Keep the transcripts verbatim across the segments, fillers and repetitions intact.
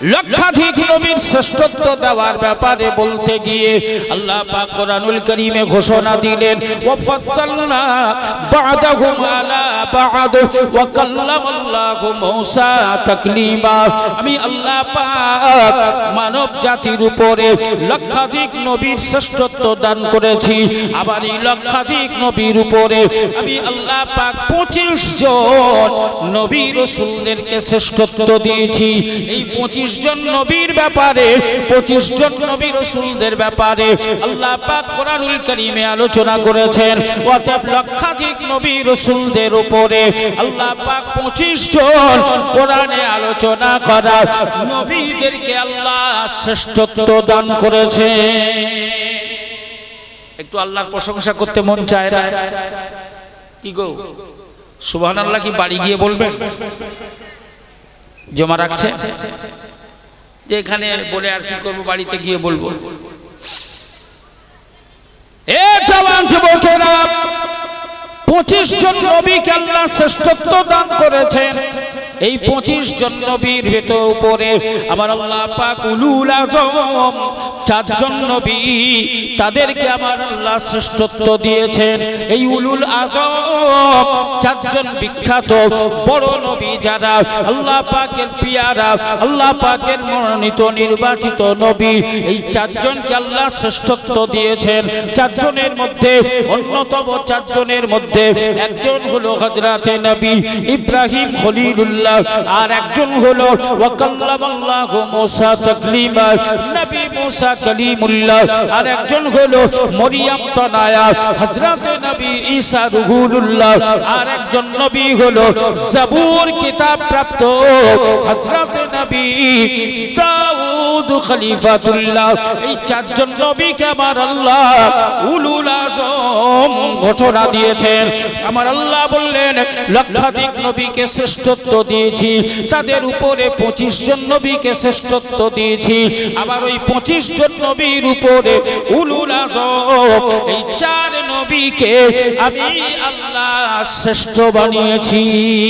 লক্ষাধিক নবীর শ্রেষ্ঠত্ব দেওয়ার ব্যাপারে বলতে গিয়ে আল্লাহ পাক কোরআনুল কারীমে ঘোষণা দিলেন ওয়া ফাদ্দালনা বা'দাহুম আলা বা'দ ওয়া কাল্লামাল্লাহু মূসা তাকলিমা। আমি আল্লাহ পাক মানব জাতির উপরে লক্ষাধিক নবীর শ্রেষ্ঠত্ব দান করেছি। আবার এই লক্ষাধিক নবীর উপরে আমি আল্লাহ পাক পঁচিশ জন নবী রাসূলদেরকে শ্রেষ্ঠত্ব দিয়েছি। এই পঁচিশ জন নবীর ব্যাপারে পঁচিশ জন নবী রাসূলদের ব্যাপারে আল্লাহ পাক কোরআনুল কারীমে আলোচনা করেছেন। অতএব লক্ষাধিক নবী রাসূলদের উপরে আল্লাহ পাক পঁচিশ জন কোরআনে আলোচনা করা নবীদেরকে আল্লাহ শ্রেষ্ঠত্ব দান করেছে। একটু আল্লাহর প্রশংসা করতে মন চায় না? কি গো সুবহানাল্লাহ কি বাড়ি গিয়ে বলবেন? জমা রাখছে যে এখানে বলে আর কি করবো, বাড়িতে গিয়ে বলবো। এ জওয়ান যুবকেরা, পঁচিশ জন নবীকে আল্লাহ শ্রেষ্ঠত্ব দান করেছেন। এই পঁচিশ জন নবীর ভেতর উপরে আমার আল্লাহ পাক উলুল আযম চারজন নবী, তাদেরকে আমার আল্লাহ শ্রেষ্ঠত্ব দিয়েছেন। এই উলুল আযম চারজন বিখ্যাত বড় নবী যারা আল্লাহ পাকের পিয়ারা, আল্লাহ পাকের মনোনীত নির্বাচিত নবী, এই চারজনকে আল্লাহ শ্রেষ্ঠত্ব দিয়েছেন। চারজনের মধ্যে অন্যতম চারজনের মধ্যে একজন হলো হযরতে নবী ইব্রাহিম খলিলুল্লাহ, আর একজন হলো ওয়া কাল্লামাল্লাহু মূসা তাকলিমা নবী মূসা কালিমুল্লাহ, আর একজন হলো মরিয়ম তনায়া হযরতে নবী ঈসা রুহুলুল্লাহ, আর একজন নবী হলো জাবুর কিতাব প্রাপ্ত হযরতে নবী দাউদ খলিফাতুল্লাহ। এই চারজন নবীকে আমার আল্লাহ উলুল আযম ঘোষণা দিয়েছেন। আমার আল্লাহ বললেন লক্ষাধিক নবীকে শ্রেষ্ঠত্ব দিয়েছি, তাদের উপরে পঁচিশ জন নবীকে শ্রেষ্ঠত্ব দিয়েছি। আবার ওই পঁচিশ জন নবীর উপরে উলুল আযম এই চার নবীকে আমি আল্লাহ শ্রেষ্ঠ বানিয়েছি।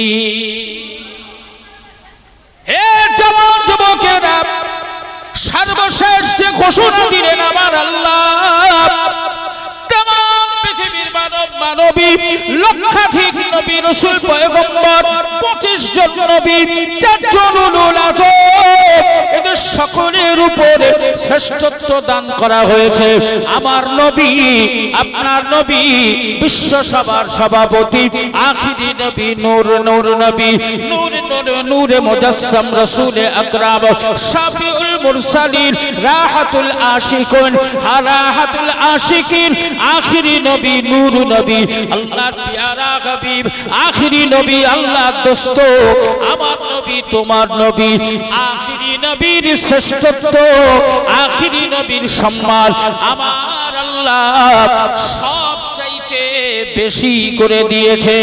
হে জওয়ান যুবকেরা, সর্বশেষ যে ঘোষণা দিলেন আমার আল্লাহ, तमाम পৃথিবীর মানব মানবী লক্ষাধিক নবী রাসূল পয়গম্বর পঁচিশ জন নবী চারজন উলুল আযম এদের সকলের উপরে শ্রেষ্ঠত্ব দান করা হয়েছে। আমার নবী, আপনার নবী, বিশ্ব সবার সভাপতি আখিরি নবী নূর নূর নবী নূর নূর নূরে মুজাসসাম রাসূলে আকরাম শাফিউল মুরসালিন রাহাতুল আশিকুন রাহাতুল আশিকিন আখিরি নবী নূর নবী আল্লাহর প্যারা হাবিব আখিরি নবী আল্লাহর দোস্ত আমার নবী তোমার নবী আখিরি নবীর শ্রেষ্ঠত্ব আখিরি নবীর সম্মান আমার আল্লাহ সব চাইতে বেশি করে দিয়েছে।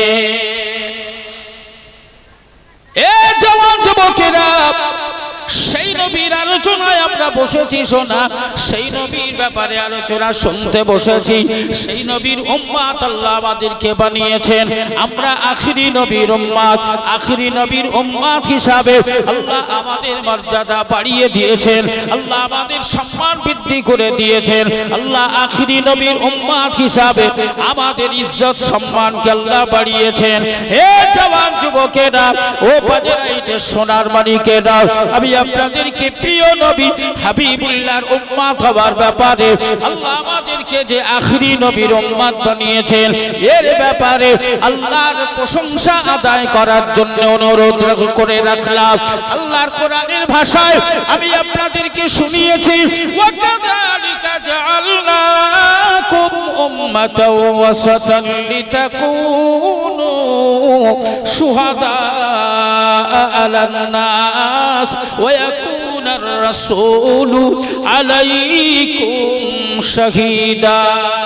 এ জওয়ান যুবকেরা, সেই নবীর আলোচনায় আমরা বসেছি শোনা, সেই নবীর ব্যাপারে আলোচনা শুনতে বসেছি। সেই নবীর উম্মত আল্লাহ আমাদেরকে বানিয়েছেন, আমরা আখিরি নবীর উম্মত। আখিরি নবীর উম্মত হিসাবে আল্লাহ আমাদের মর্যাদা বাড়িয়ে দিয়েছেন, আল্লাহ আমাদের সম্মান বৃদ্ধি করে দিয়েছেন। আল্লাহ আখিরি নবীর উম্মত হিসাবে আমাদের ইজ্জত সম্মানকে আল্লাহ বাড়িয়েছেন। হে জওয়ান যুবকেরা, ও বাজেরাইতে সোনার মানিকেরা, আমি আপনাদেরকে প্রিয় নবী হাবিবুল্লাহর উম্মত হওয়ার ব্যাপারে আল্লাহ আমাদেরকে যে আখিরি নবীর উম্মত বানিয়েছেন এর ব্যাপারে আল্লাহর প্রশংসা আদায় করার জন্য অনুরোধ করে রাখলাম। আল্লাহর কোরআনের ভাষায় আমি আপনাদেরকে শুনিয়েছি, ওয়া কাযালিকা জাআলনাকুম উম্মাতাও ওয়াসাতান লিতাকুনু শুহাদা আলান নাস ওয়া ইয়াকুনার রাসূলু আলাইকুম শাহীদা।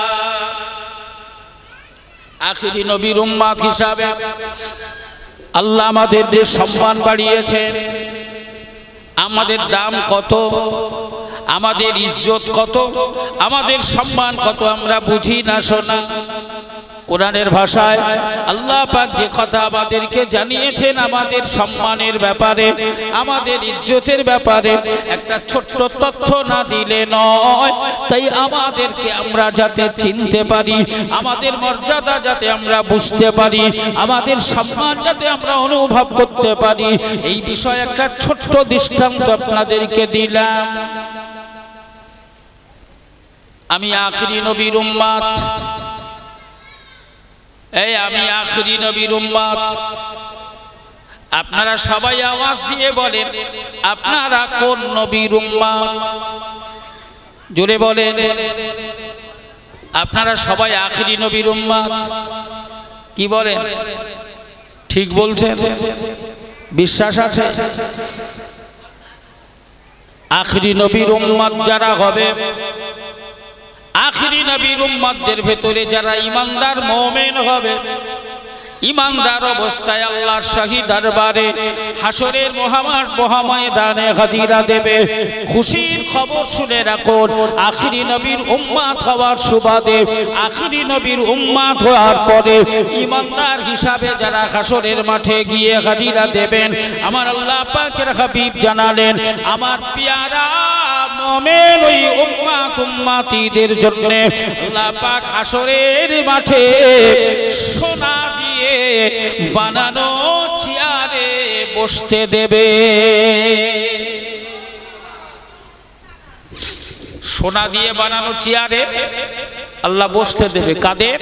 আখিরি নবীর উম্মত হিসাবে আল্লাহ আমাদের যে সম্মান বাড়িয়েছেন, আমাদের দাম কত, আমাদের ইজ্জত কত, আমাদের সম্মান কত আমরা বুঝি না শোনা। কোরআনের ভাষায় আল্লাহ পাক যে কথা আমাদেরকে জানিয়েছেন আমাদের সম্মানের ব্যাপারে, আমাদের ইজ্জতের ব্যাপারে, একটা ছোট্ট তথ্য না দিলে নয়। তাই আমাদেরকে আমরা যাতে চিনতে পারি, আমাদের মর্যাদা যাতে আমরা বুঝতে পারি, আমাদের সম্মান যাতে আমরা অনুভব করতে পারি, এই বিষয়ে একটা ছোট্ট দৃষ্টান্ত আপনাদেরকে দিলাম। আমি আখিরি নবীর উম্মত, এই আমি আখিরি নবীর উম্মত। আপনারা সবাই আওয়াজ দিয়ে বলেন আপনারা কোন নবীর উম্মত? জোরে বলেন। আপনারা সবাই আখিরি নবীর উম্মত। কি বলেন? ঠিক বলছেন? বিশ্বাস আছে? আখিরি নবীর উম্মত যারা হবে, আখিরি নবীর উম্মতদের ভেতরে যারা ঈমানদার মুমিন হবে, ঈমানদার অবস্থায় আল্লাহর শাহী দরবারে হাসরের মহামাঠ মহাময়দানে হাজিরা দেবে। খুশির খবর শুনে রাখুন, আখিরি নবীর উম্মত হওয়ার সুবাদে, আখিরি নবীর উম্মত হওয়ার পরে ঈমানদার হিসাবে যারা হাসরের মাঠে গিয়ে হাজিরা দেবেন, আমার আল্লাহ পাকের হাবিব জানালেন আমার পেয়ারা মুমিন ওই উম্মত উম্মতিদের জন্য আল্লাহ পাক হাসরের মাঠে সোনা দিয়ে বানানো চেয়ারে বসতে দেবে। সোনা দিয়ে বানানো চেয়ারে আল্লাহ বসতে দেবে। কাদের?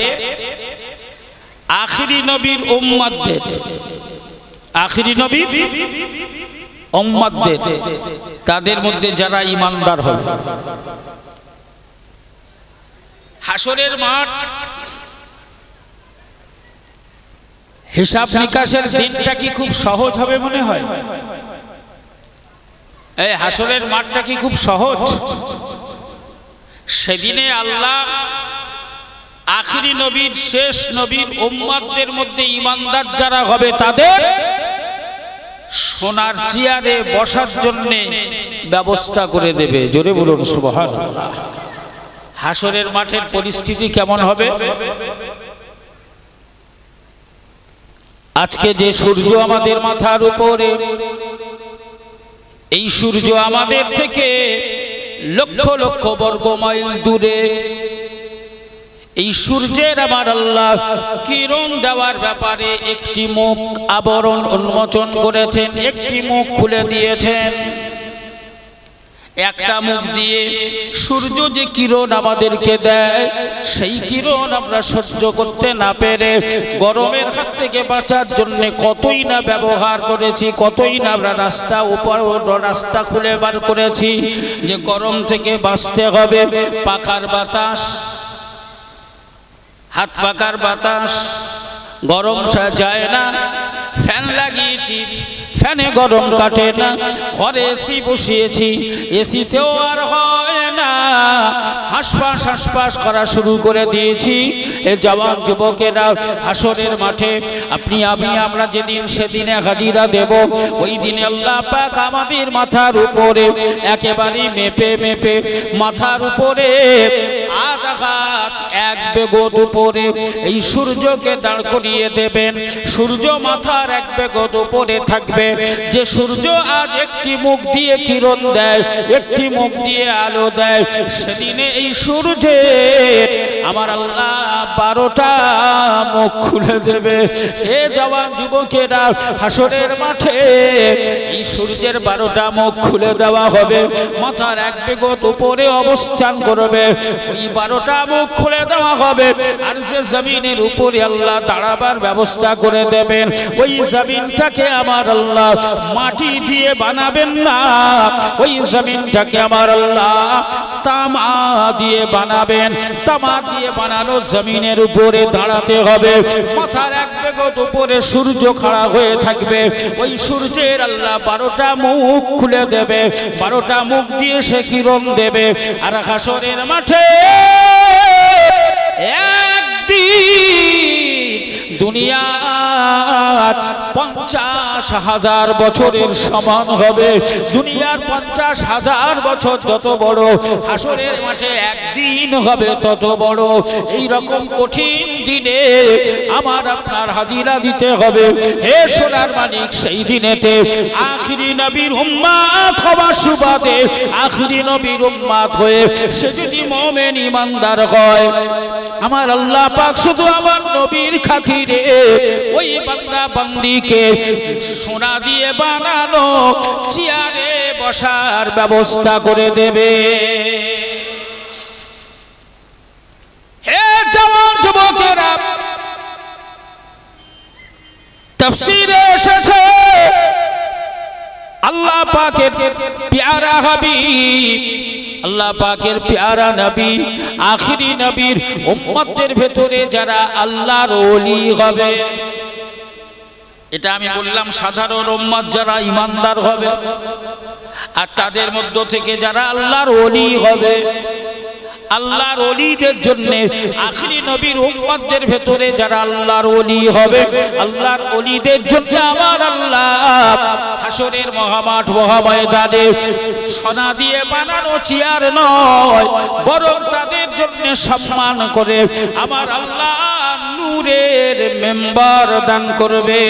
আখিরি নবীর উম্মতদের। আখিরি নবীর উম্মতদের, তাদের মধ্যে যারা ঈমানদার হবে। হাসরের মাঠ হিসাব নিকাশের দিনটা কি খুব সহজ হবে মনে হয়? এই হাসরের মাঠটা কি খুব সহজ? সেদিনে আল্লাহ আখিরি নবীর শেষ নবীর উম্মতদের মধ্যে ঈমানদার যারা হবে তাদের সোনার চেয়ারে বসার জন্য ব্যবস্থা করে দেবে। জোরে বলুন সুবহানাল্লাহ। হাসরের মাঠের পরিস্থিতি কেমন হবে? আজকে যে সূর্য আমাদের মাথার উপরে, এই সূর্য আমাদের থেকে লক্ষ লক্ষ বর্গ মাইল দূরে। এই সূর্যের আমার আল্লাহ কিরণ দেওয়ার ব্যাপারে একটি মুখ আবরণ উন্মোচন করেছেন, একটি মুখ খুলে দিয়েছেন। একটা মুখ দিয়ে সূর্য যে কিরণ আমাদেরকে দেয়, সেই কিরণ আমরা সহ্য করতে না পেরে গরমের হাত থেকে বাঁচার জন্য কতই না ব্যবহার করেছি, কতই না আমরা রাস্তা উপর রাস্তা খুলে বার করেছি যে গরম থেকে বাঁচতে হবে। পাখার বাতাস, হাত পাখার বাতাস, গরম যায় না। ফ্যান লাগিয়েছি, ফ্যানে গরম কাটে না। ঘরে এসি বসিয়েছি, এসিতেও আর হয় না। হাঁসফাঁস হাঁসফাঁস করা শুরু করে দিয়েছি। এ জওয়ান যুবকেরা হাসরের মাঠে আপনি আমি আমরা যেদিন সেদিনে হাজিরা দেব, ওই দিনে আল্লাহ পাক আমাদের মাথার উপরে একেবারে মেপে মেপে মাথার উপরে আট হাত এক বেগত উপরে এই সূর্যকে দাঁড় করিয়ে দেবেন। সূর্য মাথার এক বেগত উপরে থাকবে। যে সূর্য আজ একটি মুখ দিয়ে কিরণ দেয়, একটি মুখ দিয়ে আলো দেয়, সেদিনে এই সূর্যের আমার আল্লাহ বারোটা মুখ খুলে দেবে। এ জওয়ান যুবকেরা হাসরের মাঠে এই সূর্যের বারোটা মুখ খুলে দেওয়া হবে। মাথার এক বেগত উপরে অবস্থান করবে, ওই বারোটা মুখ খুলে দেওয়া হবে। আর যে জমিনের উপরে আল্লাহ দাঁড়াবার ব্যবস্থা করে দেবেন, ওই জমিনটাকে আমার আল্লাহ মাটি দিয়ে বানাবেন না, ওই জমিনটাকে আমার আল্লাহ তামা দিয়ে বানাবেন। তামা দিয়ে বানানো জমিনের উপরে দাঁড়াতে হবে। মাথার এক বেগত উপরে সূর্য খাড়া হয়ে থাকবে। ওই সূর্যের আল্লাহ বারোটা মুখ খুলে দেবে, বারোটা মুখ দিয়ে সে কিরণ দেবে। আর হাসরের মাঠে একদিন দুনিয়া পঞ্চাশ হাজার বছরের সমান হবে। দুনিয়ার পঞ্চাশ হাজার বছর যত বড়, হাসরের মাঠে একদিন হবে তত বড়। এই রকম কঠিন দিনে আমার আপনার হাজিরা দিতে হবে। হে সোনার মানিক, সেই দিনেতে আখিরি নবীর উম্মত হওয়ার সুবাদে, আখিরি নবীর উম্মত হয়ে সে যদি মুমিন ঈমানদার হয়, আমার আল্লাহ পাক শুধু আমার নবীর খাতিরে ওই বান্দা বান্দীকে সোনা দিয়ে বানানো চেয়ারে বসার ব্যবস্থা করে দেবে। হে জওয়ান যুবকেরা, তাফসীরে এসেছে আল্লাহ পাকের প্যারা হাবিব, আল্লাহ পাকের প্যারা নবী, আখিরি নবীর উম্মতদের ভেতরে যারা আল্লাহর ওলি হবে, এটা আমি বললাম সাধারণ উম্মত যারা ঈমানদার হবে, আর তাদের মধ্য থেকে যারা আল্লাহর ওলি হবে, আল্লাহর ওলিদের জন্য আখিরি নবীর উম্মতদের ভেতরে যারা আল্লাহর ওলি হবে, আল্লাহর ওলিদের জন্য আমার আল্লাহ হাসরের মহামাঠ মহাময়দানে সোনা দিয়ে বানানো চেয়ার নয়, বরং তাদের জন্য সম্মান করে আমার আল্লাহ নূরের মেম্বার দান করবে।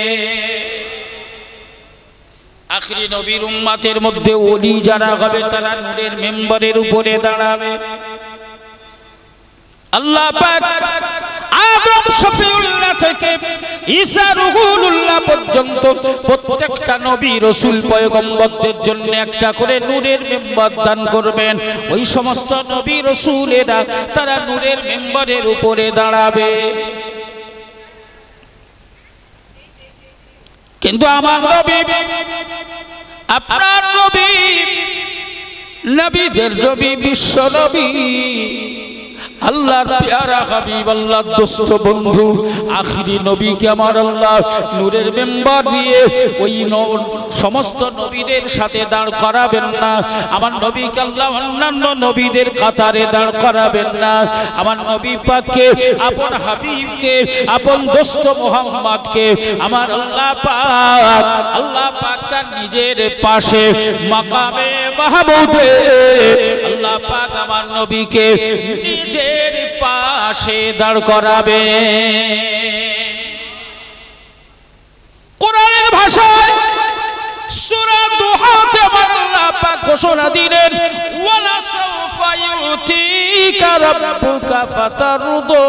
আখিরি নবীর উম্মতের মধ্যে ওলি যারা হবে তারা নূরের মেম্বারের উপরে দাঁড়াবে। আল্লাহ পাক আদম শফিউল্লাহ থেকে ঈসা রুহুল্লাহ পর্যন্ত প্রত্যেকটা নবী রাসূল পয়গম্বরদের জন্য একটা করে নূরের মেম্বার দান করবেন। ওই সমস্ত নবী রাসূলেরা তারা নূরের মেম্বারের উপরে দাঁড়াবে। কিন্তু আমার নবী, আপনার নবী, নবীদের নবী, বিশ্ব নবী, আল্লাহর প্যারা হাবিব, আল্লাহর দোস্ত বন্ধু আখিরি নবীকে আমার আল্লাহ নূরের মেম্বার দিয়ে ওই সমস্ত নবীদের সাথে দাঁড় করাবেন না। আমার নবীকে আল্লাহ অন্যান্য নবীদের কাতারে দাঁড় করাবেন না। আমার নবী পাককে, আপন হাবিবকে, আপন দোস্ত মুহাম্মদকে আমার আল্লাহ পাক, আল্লাহ পাক তার নিজের পাশে মাকামে মাহমুদে আল্লাহ পাক আমার নবীকে নিজে পাশে দাঁড় করাবে। কোরআনের ভাষায় সূরা দুহাতে আল্লাহ পাক ঘোষণা দিলেন, ওয়ালা সাওফা ইউতিকা রাব্বুকা ফাতারদা।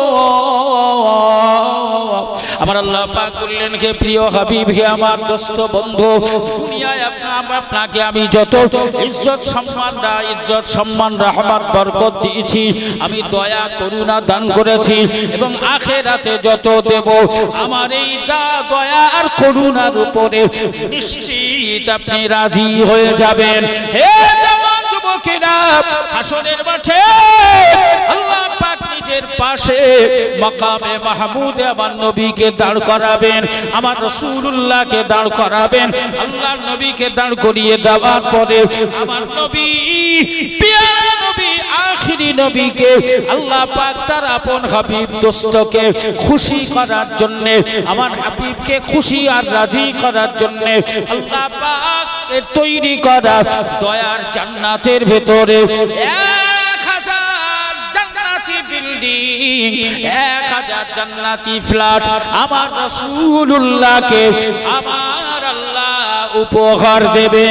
আমার আল্লাহ পাক বললেন, হে প্রিয় হাবিব, হে আমার দোস্ত বন্ধু, দুনিয়ায় আপনাকে আমি যত ইজ্জত সম্মান ইজ্জত সম্মান রহমত বরকত দিয়েছি, আমি দয়া করুণা দান করেছি, এবং আখিরাতে যত দেব আমার এই দয়া আর করুণার উপরে নিশ্চিত আপনি রাজি হয়ে যাবেন। হে জওয়ান যুবকেরা, হাসরের মাঠে আল্লাহ পাক নিজের পাশে মাকামে মাহমুদে আমার নবীকে দাঁড় করাবেন, আমার রাসূলুল্লাহকে দাঁড় করাবেন। আল্লাহর নবীকে দাঁড় করিয়ে দেওয়ার পরে আমার নবী, প্যারা নবী, আখিরি নবীকে আল্লাহ পাক তার আপন হাবিব দোস্তকে খুশি করার জন্য, আমার হাবিবকে খুশি আর রাজি করার জন্য আল্লাহ পাক এর তৈরি করা দয়ার জান্নাতের ভেতরে এক হাজার জান্নাতি বিল্ডিং, এক হাজার জান্নাতি ফ্ল্যাট আমার রাসূলুল্লাহকে আমার আল্লাহ উপহার দেবে।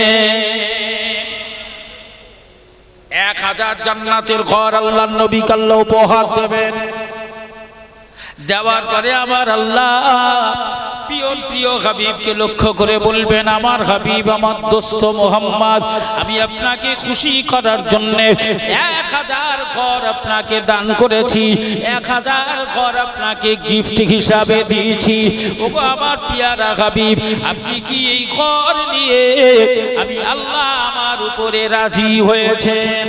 এক হাজার জান্নাতের ঘর আল্লাহর নবীকে আল্লাহ উপহার দেবেন। দেওয়ার পরে আমার আল্লাহ প্রিয় প্রিয় হাবিবকে লক্ষ্য করে বলবেন, আমার হাবিব, আমার দোস্ত মুহাম্মদ, আমি আপনাকে খুশি করার জন্য এক হাজার ঘর আপনাকে দান করেছি, এক হাজার ঘর আপনাকে গিফট হিসাবে দিয়েছি। ওগো আমার প্রিয়ারা হাবিব, আপনি কি এই ঘর নিয়ে আমি আল্লাহ আমার উপরে রাজি হয়েছেন?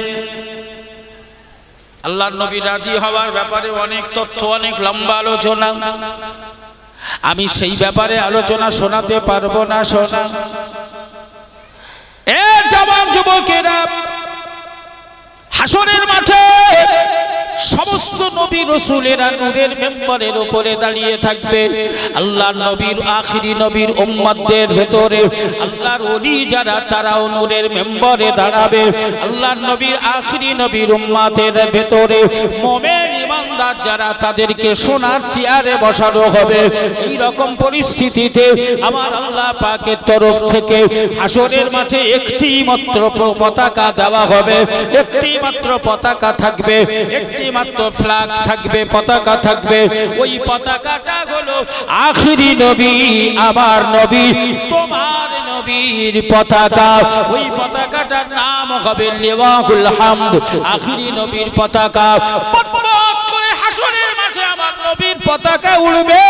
আল্লাহর নবী রাজি হওয়ার ব্যাপারে অনেক তথ্য, অনেক লম্বা আলোচনা, আমি সেই ব্যাপারে আলোচনা শোনাতে পারবো না। শোনা এ জওয়ান যুবকেরা, হাসরের মাঠে সমস্ত নবী রাসূলেরা নূরের মেম্বারের উপরে দাঁড়িয়ে থাকবে। আল্লাহর নবীর আখিরি নবীর উম্মতদের ভেতরে আল্লাহর ওলি যারা তারাও নূরের মেম্বারে দাঁড়াবে। আল্লাহর নবীর আখিরি নবীর উম্মতের ভেতরে মুমিন ইমানদার যারা তাদেরকে সোনার চেয়ারে বসানো হবে। এই রকম পরিস্থিতিতে আমার আল্লাহ পাকের তরফ থেকে হাসরের মাঠে একটি মাত্র পতাকা দেওয়া হবে, একটি মাত্র পতাকা থাকবে, একটি মাত্র ফ্ল্যাগ থাকবে, পতাকা থাকবে। ওই পতাকাটা হলো আখিরি নবী আমার নবী তোমার নবীর পতাকা। ওই পতাকাটার নাম হবে লিওয়াউল হামদ, আখিরি নবীর পতাকা। পটপট করে হাসরের মাঠে আমার নবীর পতাকা উড়বে।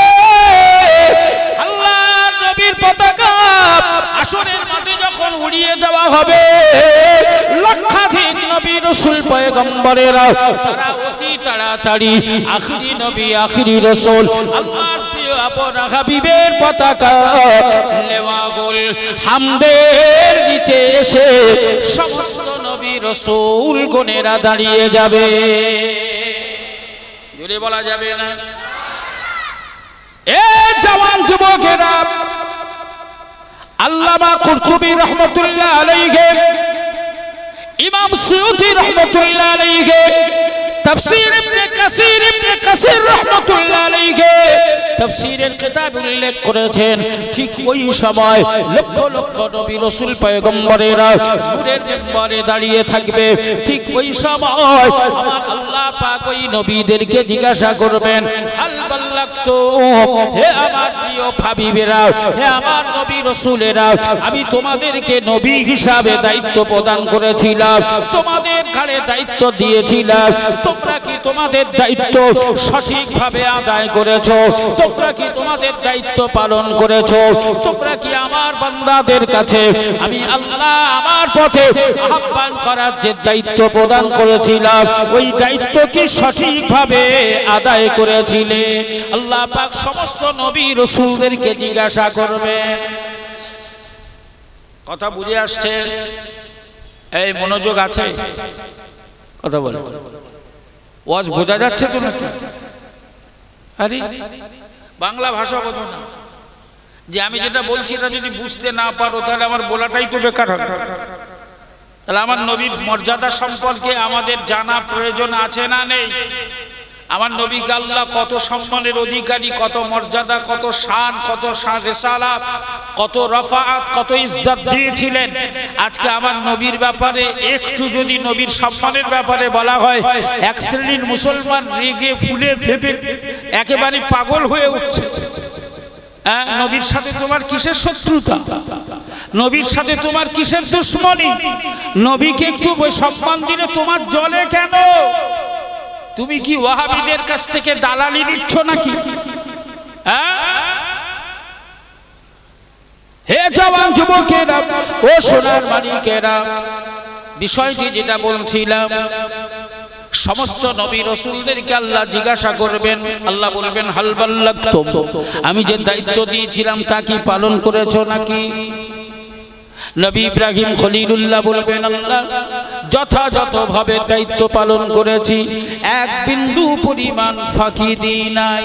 আল্লাহর নবীর পতাকা হাসরের মাঠে যখন উড়িয়ে দেওয়া হবে, লক্ষাধিক নবী রাসূল পয়গম্বরেরা তারা অতি তাড়াতাড়ি আখিরি নবী আখিরি রাসূল আল্লাহর প্রিয় আপন হাবিবের পতাকা লিওয়াউল হামদের নিচে এসে সমস্ত নবী রাসূল গণেরা দাঁড়িয়ে যাবে। জোরে বলা যাবে না? এ জওয়ান যুবকেরা, আল্লামা কুরতুবী রহমাতুল্লাহ আলাইহি, ইমাম সুয়ুতী রহমাতুল্লাহ আলাইহি, তাফসীর ইবনে কাসির ইবনে কাসির রহমাতুল্লাহ আলাইহি তাফসীরের কিতাবে উল্লেখ করেছেন। ঠিক ওই সময় লক্ষ লক্ষ নবী রাসূল পয়গম্বরেরা নূরের মিম্বরে দাঁড়িয়ে থাকবে। ঠিক ওই সময় আমার আল্লাহ পাক ওই নবীদেরকে জিজ্ঞাসা করবেন, হাল বাল্লাগতু, হে আমার প্রিয় হাবিবেরা, হে আমার নবী রাসূলেরা, আমি তোমাদেরকে নবী হিসাবে দায়িত্ব প্রদান করেছিলাম, তোমাদের ঘাড়ে দায়িত্ব দিয়েছিলাম, তোমরা কি তোমাদের দায়িত্ব সঠিকভাবে আদায় করেছো? তোমরা কি তোমাদের দায়িত্ব পালন করেছো? তোমরা কি আমার বান্দাদের কাছে আমি আল্লাহ আমার পথে আহ্বান করার যে দায়িত্ব প্রদান করেছিলাম, ওই দায়িত্ব কি সঠিকভাবে আদায় করেছিলে? আল্লাহ পাক সমস্ত নবী রাসূলদেরকে জিজ্ঞাসা করবেন। কথা বুঝে আসছে? এই মনোযোগ আছে? কথা বলে ওয়াজ বোঝা যাচ্ছে তো নাকি? আরে বাংলা ভাষা বোঝো না, যে আমি যেটা বলছি এটা যদি বুঝতে না পারো তাহলে আমার বলাটাই তো বেকার হবে। তাহলে আমার নবীর মর্যাদা সম্পর্কে আমাদের জানা প্রয়োজন আছে না নেই? আমার নবীকে আল্লাহ কত সম্মানের অধিকারী, কত মর্যাদা, কত শান, কত রিসালাত, কত রফাআত, কত ইজ্জত দিয়েছিলেন। আজকে আমার নবীর ব্যাপারে একটু যদি নবীর সম্মানের ব্যাপারে বলা হয়, এক শ্রেণীর মুসলমান রেগে ফুলে ফেপে একেবারে পাগল হয়ে উঠছে। নবীর সাথে তোমার কিসের শত্রুতা? নবীর সাথে তোমার কিসের দুশ্মনী? নবীকে একটু সম্মান দিলে তোমার জ্বলে কেন? তুমি কি ওয়াহাবিদের কাছ থেকে দালালি নিচ্ছ নাকি? হে জওয়ান যুবকেরা, ও সোনার মানিকেরা, বিষয়টি যেটা বলছিলাম, সমস্ত নবী রাসূলদেরকে আল্লাহ জিজ্ঞাসা করবেন। আল্লাহ বলবেন, হাল বাল্লাগতুম, আমি যে দায়িত্ব দিয়েছিলাম তা কি পালন করেছো নাকি? নবী ইব্রাহিম খলিলুল্লাহ বলবেন, আল্লাহ যথাযথভাবে দায়িত্ব পালন করেছি, এক বিন্দু পরিমাণ ফাঁকি দিই নাই।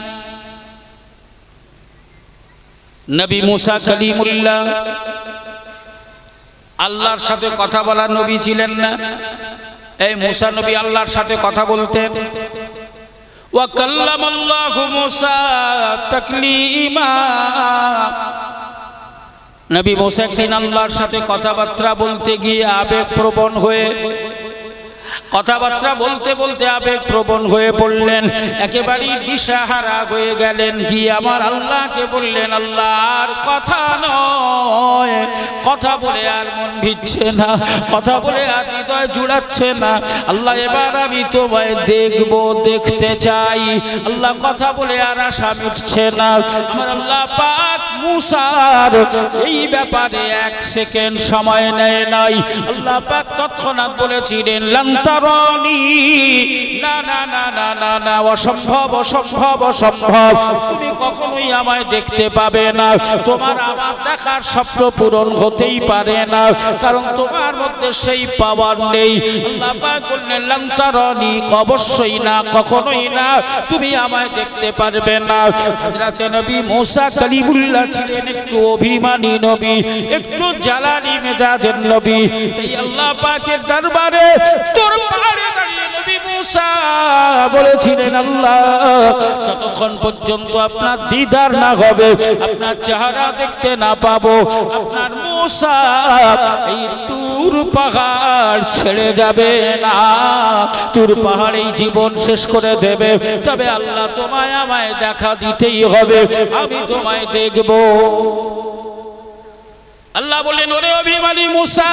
নবী মুসা কালিমুল্লাহ আল্লাহর সাথে কথা বলার নবী ছিলেন না? এই মুসা নবী আল্লাহর সাথে কথা বলতেন। ওয়া কাল্লামাল্লাহু মুসা তাকলিমা, নবী মুসা একদিন আল্লাহর সাথে কথাবার্তা বলতে গিয়ে আবেগপ্রবণ হয়ে কথাবার্তা বলতে বলতে আবেগপ্রবণ হয়ে পড়লেন, একেবারেই দিশাহারা হয়ে গেলেন। কি আমার আল্লাহকে বললেন, আল্লাহ আর কথা নয়, কথা বলে আর মন ভিজছে না, কথা বলে আর হৃদয় জুড়াচ্ছে না। আল্লাহ এবার আমি তোমায় দেখব, দেখতে চাই। আল্লাহ কথা বলে আর আশা মিটছে না। আমার আল্লাহ পাক মুসার এই ব্যাপারে এক সেকেন্ড সময় নেয় নাই। আল্লাহ পাক তৎক্ষণাৎ বলেছিলেন, লান্তারানি, না না না না না না, অসম্ভব অসম্ভব অসম্ভব, তুমি কখনোই আমায় দেখতে পাবে না। তোমার আমার দেখার স্বপ্ন পূরণ হতে হতেই পারে না, কারণ তোমার মধ্যে সেই পাওয়ার নেই। আল্লাহ পাক বললেন লান তারানি, অবশ্যই না, কখনোই না, তুমি আমায় দেখতে পারবে না। হযরত নবী মুসা কালিমুল্লাহ ছিলেন একটু অভিমানী নবী, একটু জ্বালানি মেজাজের নবী। তাই আল্লাহ পাকের দরবারে তোর পাহাড়ে দাঁড়িয়ে নবী মুসা বলেছিলেন, আল্লাহ যতক্ষণ পর্যন্ত আপনার দিদার না হবে, আপনার চেহারা দেখতে না পাবো, আপনার মুসা এই তুর পাহাড় ছেড়ে যাবে না, তুর পাহাড়েই জীবন শেষ করে দেবে। তবে আল্লাহ তোমায় আমায় দেখা দিতেই হবে, আমি তোমায় দেখব। আল্লাহ বললেন, ওরে অভিমানী মুসা,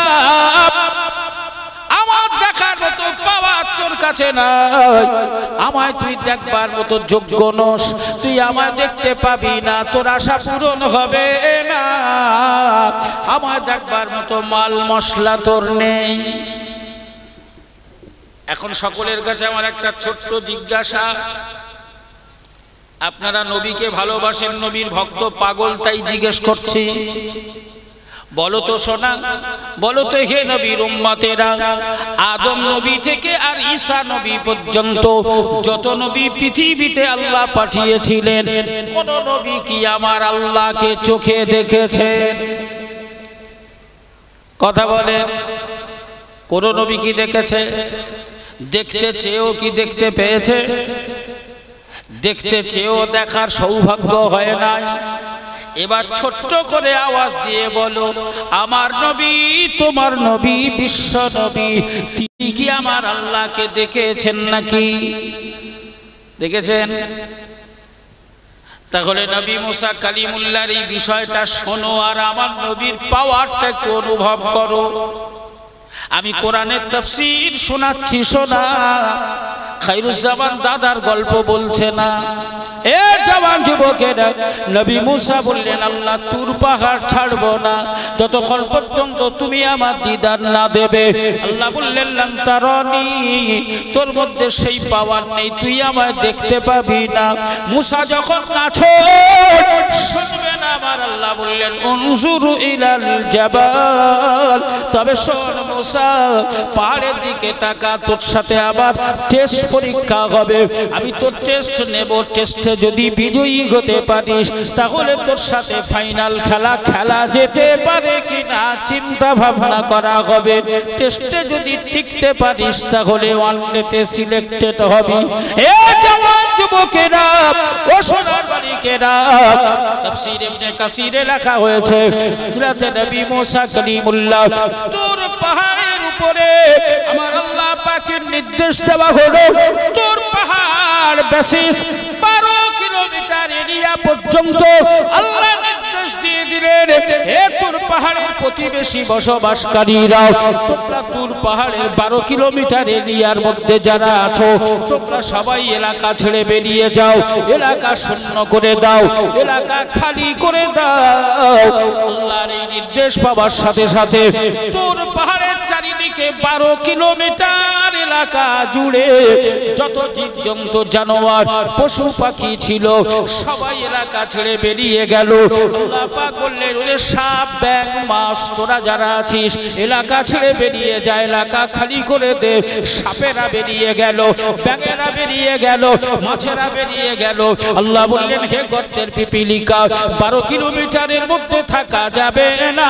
আমার দেখার মতো পাওয়ার তোর কাছে নাই, আমায় তুই দেখবার মতো যোগ্য নস, তুই আমায় দেখতে পাবি না, তোর আশা পূরণ হবে না, আমায় দেখবার মতো মাল মশলা তোর নেই। এখন সকলের কাছে আমার একটা ছোট্ট জিজ্ঞাসা, আপনারা নবীকে ভালোবাসেন, নবীর ভক্ত পাগল, তাই জিজ্ঞেস করছি, বলো তো শোনা, বলো তো হে নবীর উম্মতেরা, আদম নবী থেকে আর ঈসা নবী পর্যন্ত যত নবী পৃথিবীতে আল্লাহ পাঠিয়েছিলেন, কোন নবী কি আমার আল্লাহকে চোখে দেখেছেন? কথা বলেন, কোন নবী কি দেখেছে? দেখতে চেয়েও কি দেখতে পেয়েছে? দেখতে চেয়েও দেখার সৌভাগ্য হয় নাই। এবার ছোট্ট করে আওয়াজ দিয়ে বলো, আমার নবী, তোমার নবী, বিশ্ব নবী, তিনি কি আমার আল্লাহকে দেখেছেন নাকি? দেখেছেন? তাহলে নবী মুসা কালিমুল্লাহর এই বিষয়টা শোনো, আর আমার নবীর পাওয়ারটা একটু অনুভব করো। আমি কোরআনের তাফসীর শোনাচ্ছি, শোনা। খায়রুজ্জামান দাদার গল্প বলছে না। এ জওয়ান যুবকেরা, নবী মুসা বললেন, আল্লাহ তুর পাহাড় ছাড়বো না যতক্ষণ পর্যন্ত তুমি আমার দিদার না দেবে। আল্লাহ বললেন লান তারানি, তোর মধ্যে সেই পাওয়ার নেই, তুই আমায় দেখতে পাবি না। মুসা যখন নাছোড়, শুনবে না আমার আল্লাহ বললেন উনজুরু ইলাল জাবাল, তবে শোন মুসা, পাহাড়ের দিকে তাকা, তোর সাথে আবার টেস্ট পরীক্ষা হবে, আমি তোর টেস্ট নেব। টেস্টে যদি বিজয়ী হতে পারিস, তাহলে তোর সাথে ফাইনাল খেলা খেলা যেতে পারে কিনা চিন্তা ভাবনা করা হবে। টেস্টে যদি টিকতে পারিস, তাহলে ওয়ানডেতে সিলেক্টেড হবি। এ জওয়ান যুবকেরা, ও সোনার বালিকেরা, তাফসীর ইবনে কাসিরে লেখা হয়েছে, হযরত নবী মুসা কালিমুল্লাহ তোর পাহাড়ের উপরে আমার আল্লাহ পাকের নির্দেশ দেওয়া হলো, তোর পাহাড় বেসিস বারো কিলোমিটার এরিয়া পর্যন্ত আল্লাহ নির্দেশ দিয়ে দিলেন, হে তোর পাহাড়ের প্রতিবেশী বসবাসকারীরা, তোমরা তোর পাহাড়ের বারো কিলোমিটার এরিয়ার মধ্যে যারা আছো, তোমরা সবাই এলাকা ছেড়ে বেরিয়ে যাও, এলাকা শূন্য করে দাও, এলাকা খালি করে দাও। আল্লাহর এই নির্দেশ পাওয়ার সাথে সাথে তোর পাহাড়ের চারিদিকে বারো কিলোমিটার এলাকা জুড়ে যত জীবজন্তু, জানোয়ার, পশু পাখি ছিল, সবাই এলাকা ছেড়ে বেরিয়ে গেল। আল্লাহ পাক বললেন, ওরে সাপ, ব্যাঙ, মাছ, তোরা যারা আছিস এলাকা ছেড়ে বেরিয়ে যা, এলাকা খালি করে দে। সাপেরা বেরিয়ে গেল, ব্যাঙেরা বেরিয়ে গেল, মাছেরা বেরিয়ে গেল। আল্লাহ বললেন, হে গর্তের পিপিলিকা, বারো কিলোমিটারের মধ্যে থাকা যাবে না।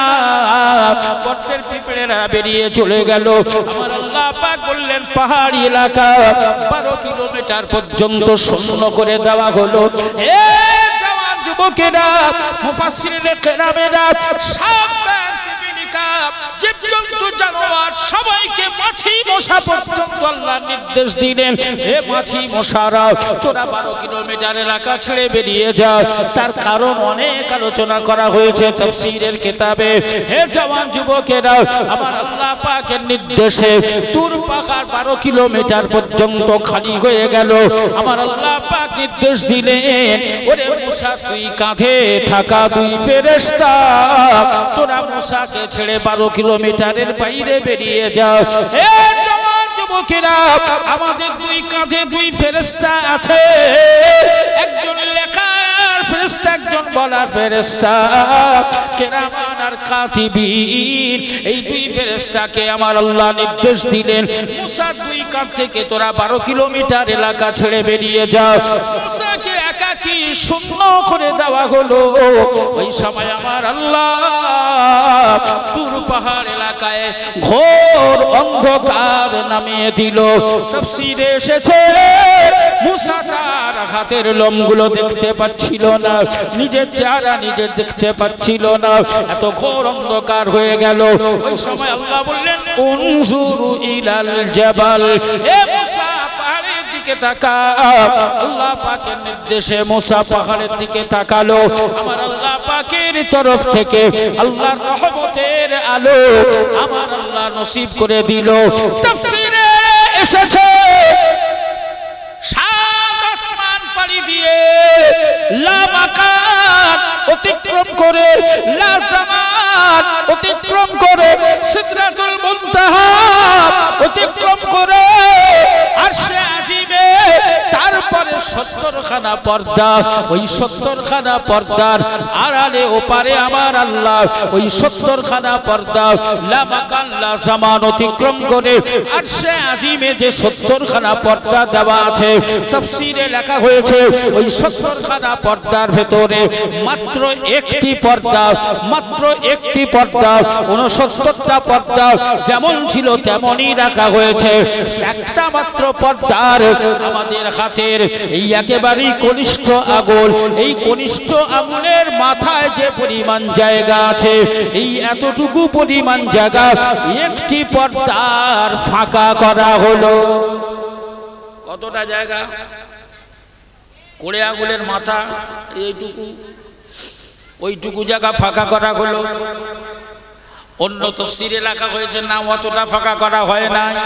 গর্তের পিঁপড়েরা বেরিয়ে চলে গেল। আমার আল্লাহ পাক বললেন, পাহাড়ি এলাকা বারো কিলোমিটার পর্যন্ত শূন্য করে দেওয়া হলো। এ জওয়ান যুবকেরা, মুফাসসিরিনে কেরামেরা, সাপ, পিপিলিকা, জীবজন্তু, জানোয়ার সবাইকে মাছি মশা পর্যন্ত আল্লাহ নির্দেশ দিলেন, হে মাছি মশারা, তোরা বারো কিলোমিটার এলাকা ছেড়ে বেরিয়ে যা। তার কারণ অনেক আলোচনা করা হয়েছে তাফসীরের কিতাবে। হে জওয়ান যুবকেরা, আমার আল্লাহ পাকের নির্দেশে তুর পাহাড় বারো কিলোমিটার পর্যন্ত খালি হয়ে গেল। আমার আল্লাহ পাক নির্দেশ দিলেন, ওরে মুসা, তুই কাঁধে থাকা দুই ফেরেশতা, তোরা মুসাকে ছেড়ে বারো কিলোমিটারের বাইরে বেরিয়ে যাও। হে জওয়ান যুবকেরা, আমাদের দুই কাঁধে দুই ফেরেশতা আছে, একজন লেখার ফেরেশতা একজন বলার ফেরেশতা কিরামান আর কাতিবিন এই দুই ফেরেশতাকে আমার আল্লাহ নির্দেশ দিলেন মুসা দুই কাঁধ থেকে তোরা বারো কিলোমিটার এলাকা ছেড়ে বেরিয়ে যাও মুসাকে একাকী শূন্য করে দেওয়া হলো ওই সময় আমার আল্লাহ তুর পাহাড় এলাকায় ঘোর অন্ধকার নামিয়ে দিল তাফসীরে এসেছে মুসা তার হাতের লোমগুলো দেখতে পাচ্ছিল না নিজের চেহারা নিজে দেখতে পাচ্ছিল না এত ঘোর অন্ধকার হয়ে গেল ওই সময় আল্লাহ বললেন উনজুরু ইলাল জাবাল হে মুসা পাহাড়ের দিকে তাকাও আল্লাহ পাকের নির্দেশে মুসা পাহাড়ের দিকে তাকালো আমার আল্লাহ পাকের তরফ থেকে আল্লাহর রহমতের আলো আমার আল্লাহ নসিব করে দিল তাফসীরে এসেছে সাত আসমান পাড়ি দিয়ে লা মাকান অতিক্রম করে লা জামান অতিক্রম করে সিদরাতুল মুনতাহা অতিক্রম করে আরশে আজিমে তারপরে সত্তর খানা পর্দা ওই সত্তর খানা পর্দার আড়ালে ওপারে আমার আল্লাহ ওই সত্তর খানা পর্দা লা মাকান লা জামান অতিক্রম করে আরশে আজিমে যে সত্তর খানা পর্দা দেওয়া আছে তাফসীরে লেখা হয়েছে ওই সত্তর খানা পর্দার ভেতরে মাত্র একটি পর্দা মাত্র একটি পর্দা ঊনসত্তরটা পর্দা যেমন ছিল তেমনই রাখা হয়েছে একটা মাত্র পর্দার আমাদের হাতের এই একেবারেই কনিষ্ঠ আঙুল এই কনিষ্ঠ আঙুলের মাথায় যে পরিমাণ জায়গা আছে এই এতটুকু পরিমাণ জায়গা একটি পর্দার ফাঁকা করা হলো কতটা জায়গা কোড়ে আঙুলের মাথা এইটুকু ওইটুকু জায়গা ফাঁকা করা হলো অন্য তাফসীরে লেখা হয়েছে না অতটা ফাঁকা করা হয় নাই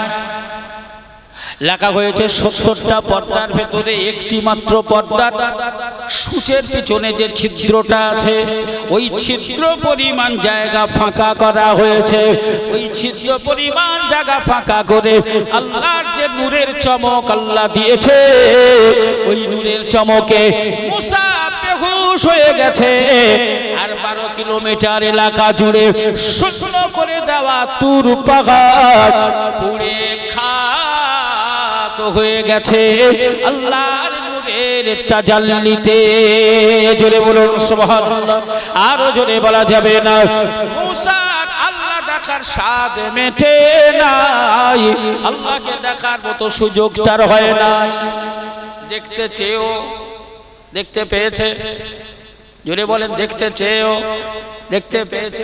লেখা হয়েছে সত্তরটা পর্দার ভেতরে একটি মাত্র পর্দা সূচের পিছনে যে ছিদ্রটা আছে ওই ছিদ্র পরিমাণ জায়গা ফাঁকা করা হয়েছে ওই ছিদ্র পরিমাণ জায়গা ফাঁকা করে আল্লাহর যে নূরের চমক আল্লাহ দিয়েছে ওই নূরের চমকে মুসা বেহুশ হয়ে গেছে আর বারো কিলোমিটার এলাকা জুড়ে শূন্য করে দেওয়া তুর পাহাড় পুড়ে খাক হয়ে গেছে আল্লাহর নূরের তাজাল্লিতে জোরে বলুন সুবহানাল্লাহ আরো জোরে বলা যাবে না মুসা আল্লাহ দেখার স্বাদ মেটে নাই আল্লাহকে দেখার মতো সুযোগ তার হয় নাই দেখতে চেয়েও দেখতে পেয়েছে জোরে বলেন দেখতে চেয়েও দেখতে পেয়েছে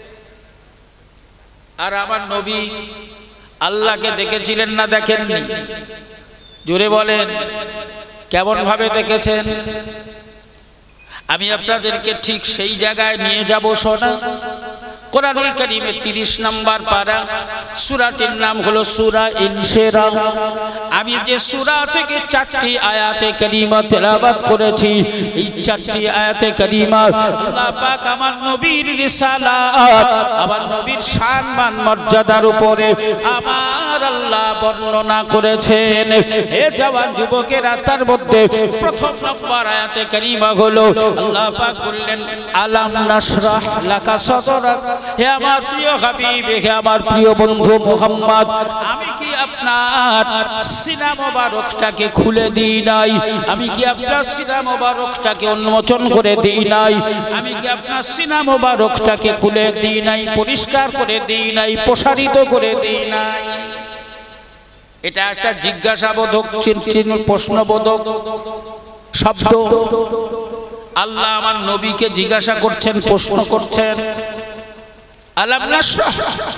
আর আমার নবী আল্লাহকে দেখেছিলেন না দেখেননি জোরে বলেন কেমন ভাবে দেখেছেন আমি আপনাদেরকে ঠিক সেই জায়গায় নিয়ে যাব শোনা কোরআনুল কারীমের তিরিশ নম্বর পারা সূরাটির নাম হলো সূরা ইনশিরাহ আমি যে সূরা থেকে চারটি আয়াতে কারিমা তেলাওয়াত করেছি এই চারটি আয়াতে কারিমা আল্লাহ পাক আমার নবীর রিসালাত আমার নবীর সম্মান মর্যাদার উপরে আমার আল্লাহ বর্ণনা করেছেন হে জওয়ান যুবকেরা তার মধ্যে প্রথম নম্বর আয়াতে কারিমা হলো আল্লাহ পাক বললেন আলাম নাশরাহ লাকা সাদরাক হে আমার প্রিয় হাবিব হে আমার প্রিয় বন্ধু মুহাম্মদ আমি কি আপনার সিনা মোবারকটাকে খুলে দিই নাই আমি কি আপনার সিনা মোবারকটাকে উন্মোচন করে দিই নাই আমি কি আপনার সিনা মোবারকটাকে খুলে দিই নাই পরিষ্কার করে দিই নাই প্রসারিত করে দিই নাই এটা একটা জিজ্ঞাসাবোধক প্রশ্নবোধক শব্দ আল্লাহ আমার নবীকে জিজ্ঞাসা করছেন প্রশ্ন করছেন আলাম নাশরাহ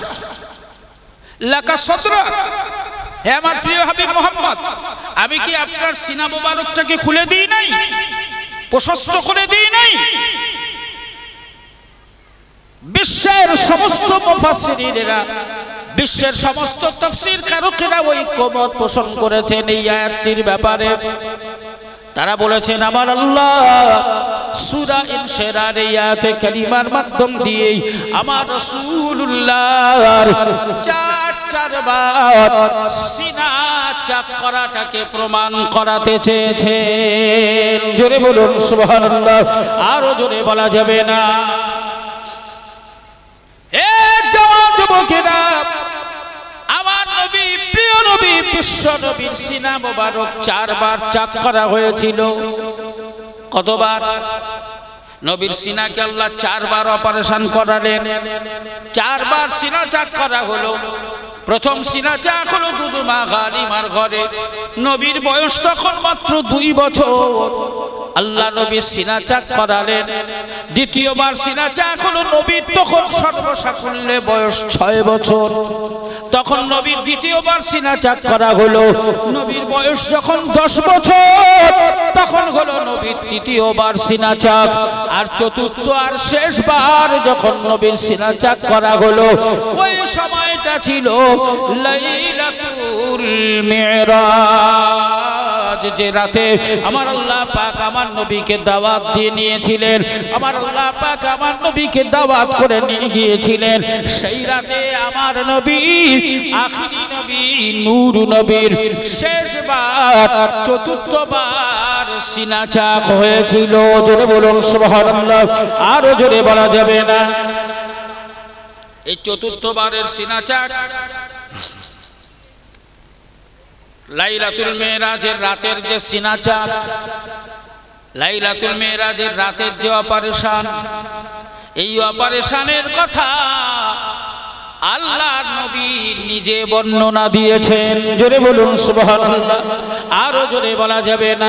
লাকা সাদরা হে আমার প্রিয় হাবিব মুহাম্মদ আমি কি আপনার সিনা মোবারকটাকে খুলে দিই নাই প্রশস্ত করে দিই নাই বিশ্বের সমস্ত মুফাসসিরিনেরা বিশ্বের সমস্ত তাফসীর কারকেরা ঐক্যমত পোষণ করেছেন এই আয়াতটির ব্যাপারে তারা বলেছেন আমার আল্লাহ সূরা ইনশিরার আয়াতে কারিমার মাধ্যম দিয়ে আমার রাসূলুল্লাহর চার চারবার সিনা চাক করাটাকে প্রমাণ করাতে চেয়েছেন। জোরে বলুন সুবহানাল্লাহ, আরো জোরে বলা যাবে না। এ জওয়ান যুবকেরা, আমার নবী, প্রিয় নবী, বিশ্ব নবীর সিনা মোবারক চারবার চাক করা হয়েছিল। কতবার? নবীর সিনাকে আল্লাহ চারবার অপারেশন করালেন, চারবার সিনা চাক করা হলো। প্রথম সিনা চাক হলো দুদুমা গালিমার ঘরে, নবীর বয়স তখন মাত্র দুই বছর। আল্লাহ নবীর সিনা চাক করালেন। দ্বিতীয়বার সিনা চাক হলো নবীর তখন সর্বসাকুল্যে বয়স ছয় বছর। তখন নবীর দ্বিতীয়বার সিনা চাক করা হলো। নবীর বয়স যখন দশ বছর, তখন হলো নবীর তৃতীয়বার সিনা চাক। আর চতুর্থ আর শেষবার যখন নবীর সিনা চাক করা হলো, ওই সময়টা ছিল লাইলাতুল মিরাজ, যে রাতে আমার আল্লাহ পাক আমার নবীকে দাওয়াত দিয়ে নিয়েছিলেন, আমার আল্লাহ পাক আমার নবীকে দাওয়াত করে নিয়ে গিয়েছিলেন। সেই রাতে আমার নবী, আখিরি নবী, নূর নবীর শেষবার চতুর্থবার সিনা চাক হয়েছিল। জোরে বলুন সুবহানাল্লাহ, আরো জোরে বলা যাবে না। এই চতুর্থবারের সিনা চাক লাইলাতুল মেরাজের রাতের যে সিনা চাক, লাইলাতুল মেরাজের রাতের যে অপারেশন, এই অপারেশনের কথা আল্লাহর নবী নিজে বর্ণনা দিয়েছেন। জোরে বলুন সুবহানাল্লাহ, আরো জোরে বলা যাবে না।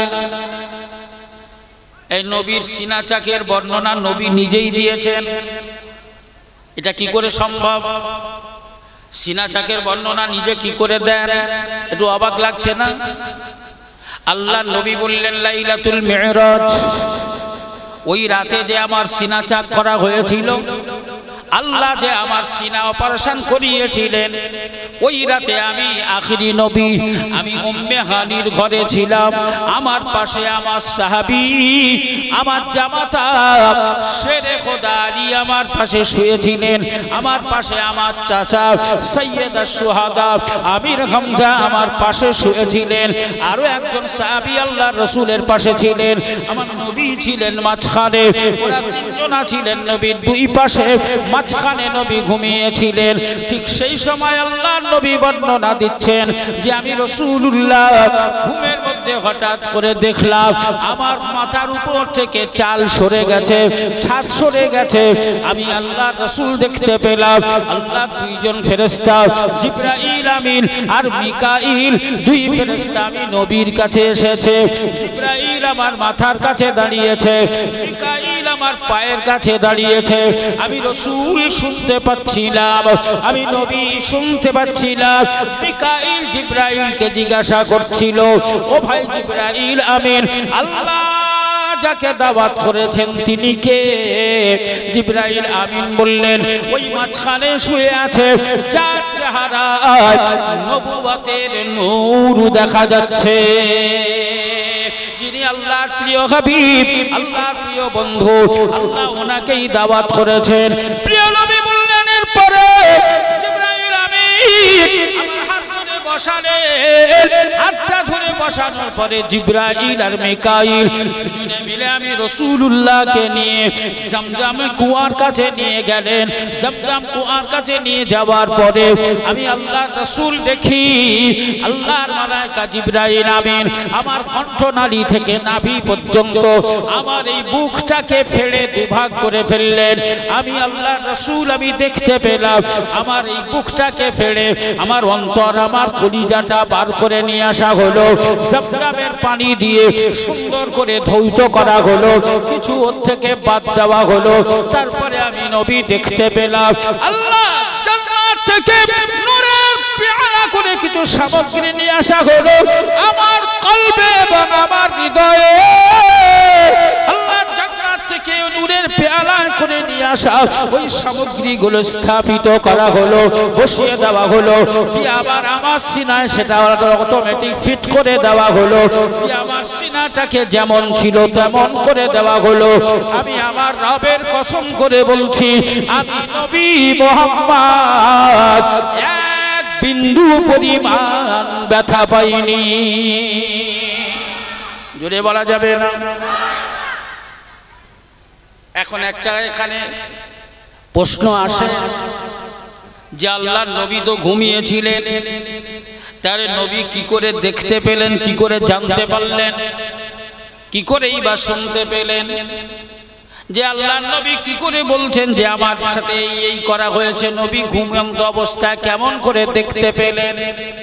এই নবীর সিনা চাকের বর্ণনা নবী নিজেই দিয়েছেন। এটা কি করে সম্ভব? সিনা চাকের বর্ণনা নিজে কি করে দেন? একটু অবাক লাগছে না? আল্লাহ নবী বললেন লাইলাতুল মিরাজ, ওই রাতে যে আমার সিনা চাক করা হয়েছিল, আল্লাহ যে আমার সিনা অপারেশন করিয়েছিলেন, ওই রাতে আমি আখিরি নবী, আমি উম্মে হানির ঘরে ছিলাম। আমার পাশে আমার সাহাবী, আমার জামাতা শেরে খোদা আলী আমার পাশে শুয়েছিলেন। আমার পাশে আমার চাচা সৈয়দা সুহাদা আমির হামজা আমার পাশে শুয়েছিলেন। আরো একজন সাহাবী আল্লাহর রাসূলের পাশে ছিলেন। আমার নবী ছিলেন মাঝখানে। ওরা তিনজনা ছিলেন নবীর দুই পাশে, মাঝখানে নবী ঘুমিয়েছিলেন। ঠিক সেই সময় আল্লাহ নবী বর্ণনা দিচ্ছেন যে আমি রাসূলুল্লাহ ঘুমের মধ্যে হঠাৎ করে দেখলাম আমার মাথার উপর থেকে চাল সরে গেছে, ছাদ সরে গেছে। আমি আল্লাহর রাসূল দেখতে পেলাম আল্লাহ দুইজন ফেরেশতা, জিবরাইল আমিন আর মিকাইল, দুই ফেরেশতা আমি নবীর কাছে এসেছে। জিবরাইল আমার মাথার কাছে দাঁড়িয়েছে, মিকাইল আমার পায়ের কাছে দাঁড়িয়েছে। আমি রাসূল শুনতে পাচ্ছিলাম, আমি নবী শুনতে পাচ্ছিলাম। মিকাইল জিবরাইলকে জিজ্ঞাসা করছিল, ও ভাই জিবরাইল আমিন, আল্লাহ যাকে দাওয়াত করেছেন তিনি কে? জিবরাইল আমিন বললেন, ওই মাঝখানে শুয়ে আছে, যার চেহারায় নবুয়তের নূর দেখা যাচ্ছে, যিনি আল্লাহর প্রিয় হাবিব, আল্লাহর প্রিয় বন্ধু, আল্লাহ ওনাকেই দাওয়াত করেছেন। প্রিয় নবী বললেন, এরপরে জিবরাইল আমিন আমার হাত ধরে বসালেন। হাতটা ধরে বসানোর পরে জিবরাইল আর মিকাইল দুজনে মিলে আমি রাসূলুল্লাহকে নিয়ে জমজম কুয়ার কাছে নিয়ে গেলেন। জমজম কুয়ার কাছে নিয়ে যাওয়ার পরে আমি আল্লাহর রাসূল দেখি আল্লাহর মালায়েকা জিবরাইল আমিন আমার কণ্ঠনালী থেকে নাভি পর্যন্ত আমার এই বুকটাকে ফেড়ে দুভাগ করে ফেললেন। আমি আল্লাহর রাসূল আমি দেখতে পেলাম আমার এই বুকটাকে ফেড়ে আমার অন্তর, আমার কলিজাটা বার করে নিয়ে আসা হলো। জমজমের পানি দিয়ে সুন্দর করে ধৌত করা হলো, কিছু ওর থেকে বাদ দেওয়া হলো। তারপরে আমি নবী দেখতে পেলাম আল্লাহ জান্নাত থেকে নূরের পেয়ালা করে কিছু সামগ্রী নিয়ে আসা হলো আমার কলবে এবং আমার হৃদয়ে। আল্লাহ জান্নাত থেকে নূরের পেয়ালা করে নিয়ে আসা ওই সামগ্রীগুলো স্থাপিত করা হলো, বসিয়ে দেওয়া হলো। আবার আমার সিনায় সেটা অটোমেটিক ফিট করে দেওয়া হলো। আমার সিনাটাকে যেমন ছিল তেমন করে দেওয়া হলো। আমি আমার রবের কসম করে বলছি, আমি নবী মুহাম্মদ এক বিন্দু পরিমাণ ব্যথা পাইনি। জোরে বলা যাবে না? এখন একটা এখানে প্রশ্ন আসে যে আল্লাহর নবী তো ঘুমিয়েছিলেন, তাহলে নবী কি করে দেখতে পেলেন, কি করে জানতে পারলেন, কি করেই বা শুনতে পেলেন? যে আল্লাহর নবী কি করে বলছেন যে আমার সাথে এই এই করা হয়েছে, নবী ঘুমন্ত অবস্থায় কেমন করে দেখতে পেলেন?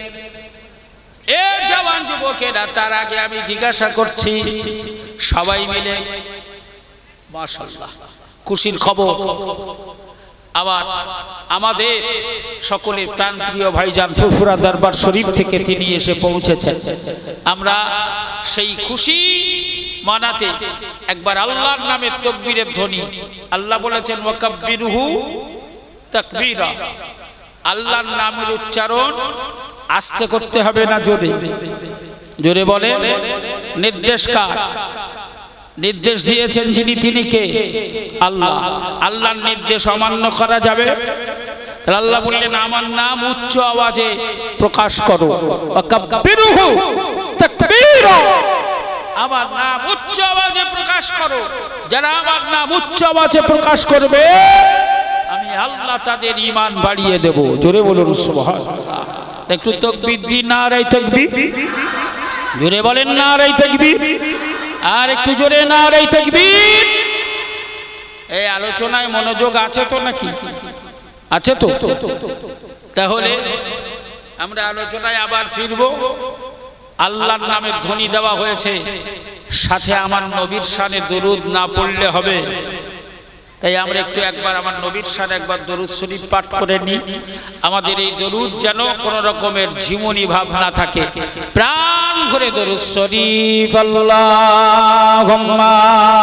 এ জওয়ান যুবকেরা, তার আগে আমি জিজ্ঞাসা করছি সবাই মিলে মাশাআল্লাহ খুশির খবর। আবার আমাদের সকলের প্রাণপ্রিয় ভাইজান ফুরফুরা দরবার শরীফ থেকে তিনি এসে পৌঁছেছেন। আমরা সেই খুশি মানাতে একবার আল্লাহর নামের তাকবীরের ধ্বনি, আল্লাহ বলেছেন ওয়াকাব্বিরহু তাকবীরা, আল্লাহর নামের উচ্চারণ আস্তে করতে হবে না, জোরে জোরে বলেন। নির্দেশ কার? নির্দেশ দিয়েছেন যিনি, তিনি কে? আল্লাহ। আল্লাহর নির্দেশ অমান্য করা যাবে? তাহলে আল্লাহ বললেন আমার নাম উচ্চ আওয়াজে প্রকাশ করো, ওয়াকাব্বিরহু তাকবীরা, আমার নাম উচ্চ আওয়াজে প্রকাশ করো। যারা আমার নাম উচ্চ আওয়াজে প্রকাশ করবে আমি আল্লাহ তাদের ঈমান বাড়িয়ে দেব। জোরে বলুন সুবহানাল্লাহ। একটু তাকবীর দিন, নারে তাকবীর, জোরে বলেন নারে তাকবীর, আর একটু জোরে নারে তাকবীর। এই আলোচনায় মনোযোগ আছে তো নাকি? আছে তো? তাহলে আমরা আলোচনায় আবার ফিরবো। আল্লাহর নামের ধ্বনি দেওয়া হয়েছে, সাথে আমার নবীর শানে দরুদ না পড়লে হবে। তাই আমরা একটু একবার আমার নবীর শানে একবার দরুদ শরীফ পাঠ করে নিই। আমাদের এই দরুদ যেন কোন রকমের ঝিমুনি ভাব না থাকে, প্রাণ ভরে দরুদ শরীফ। আল্লাহুম্মা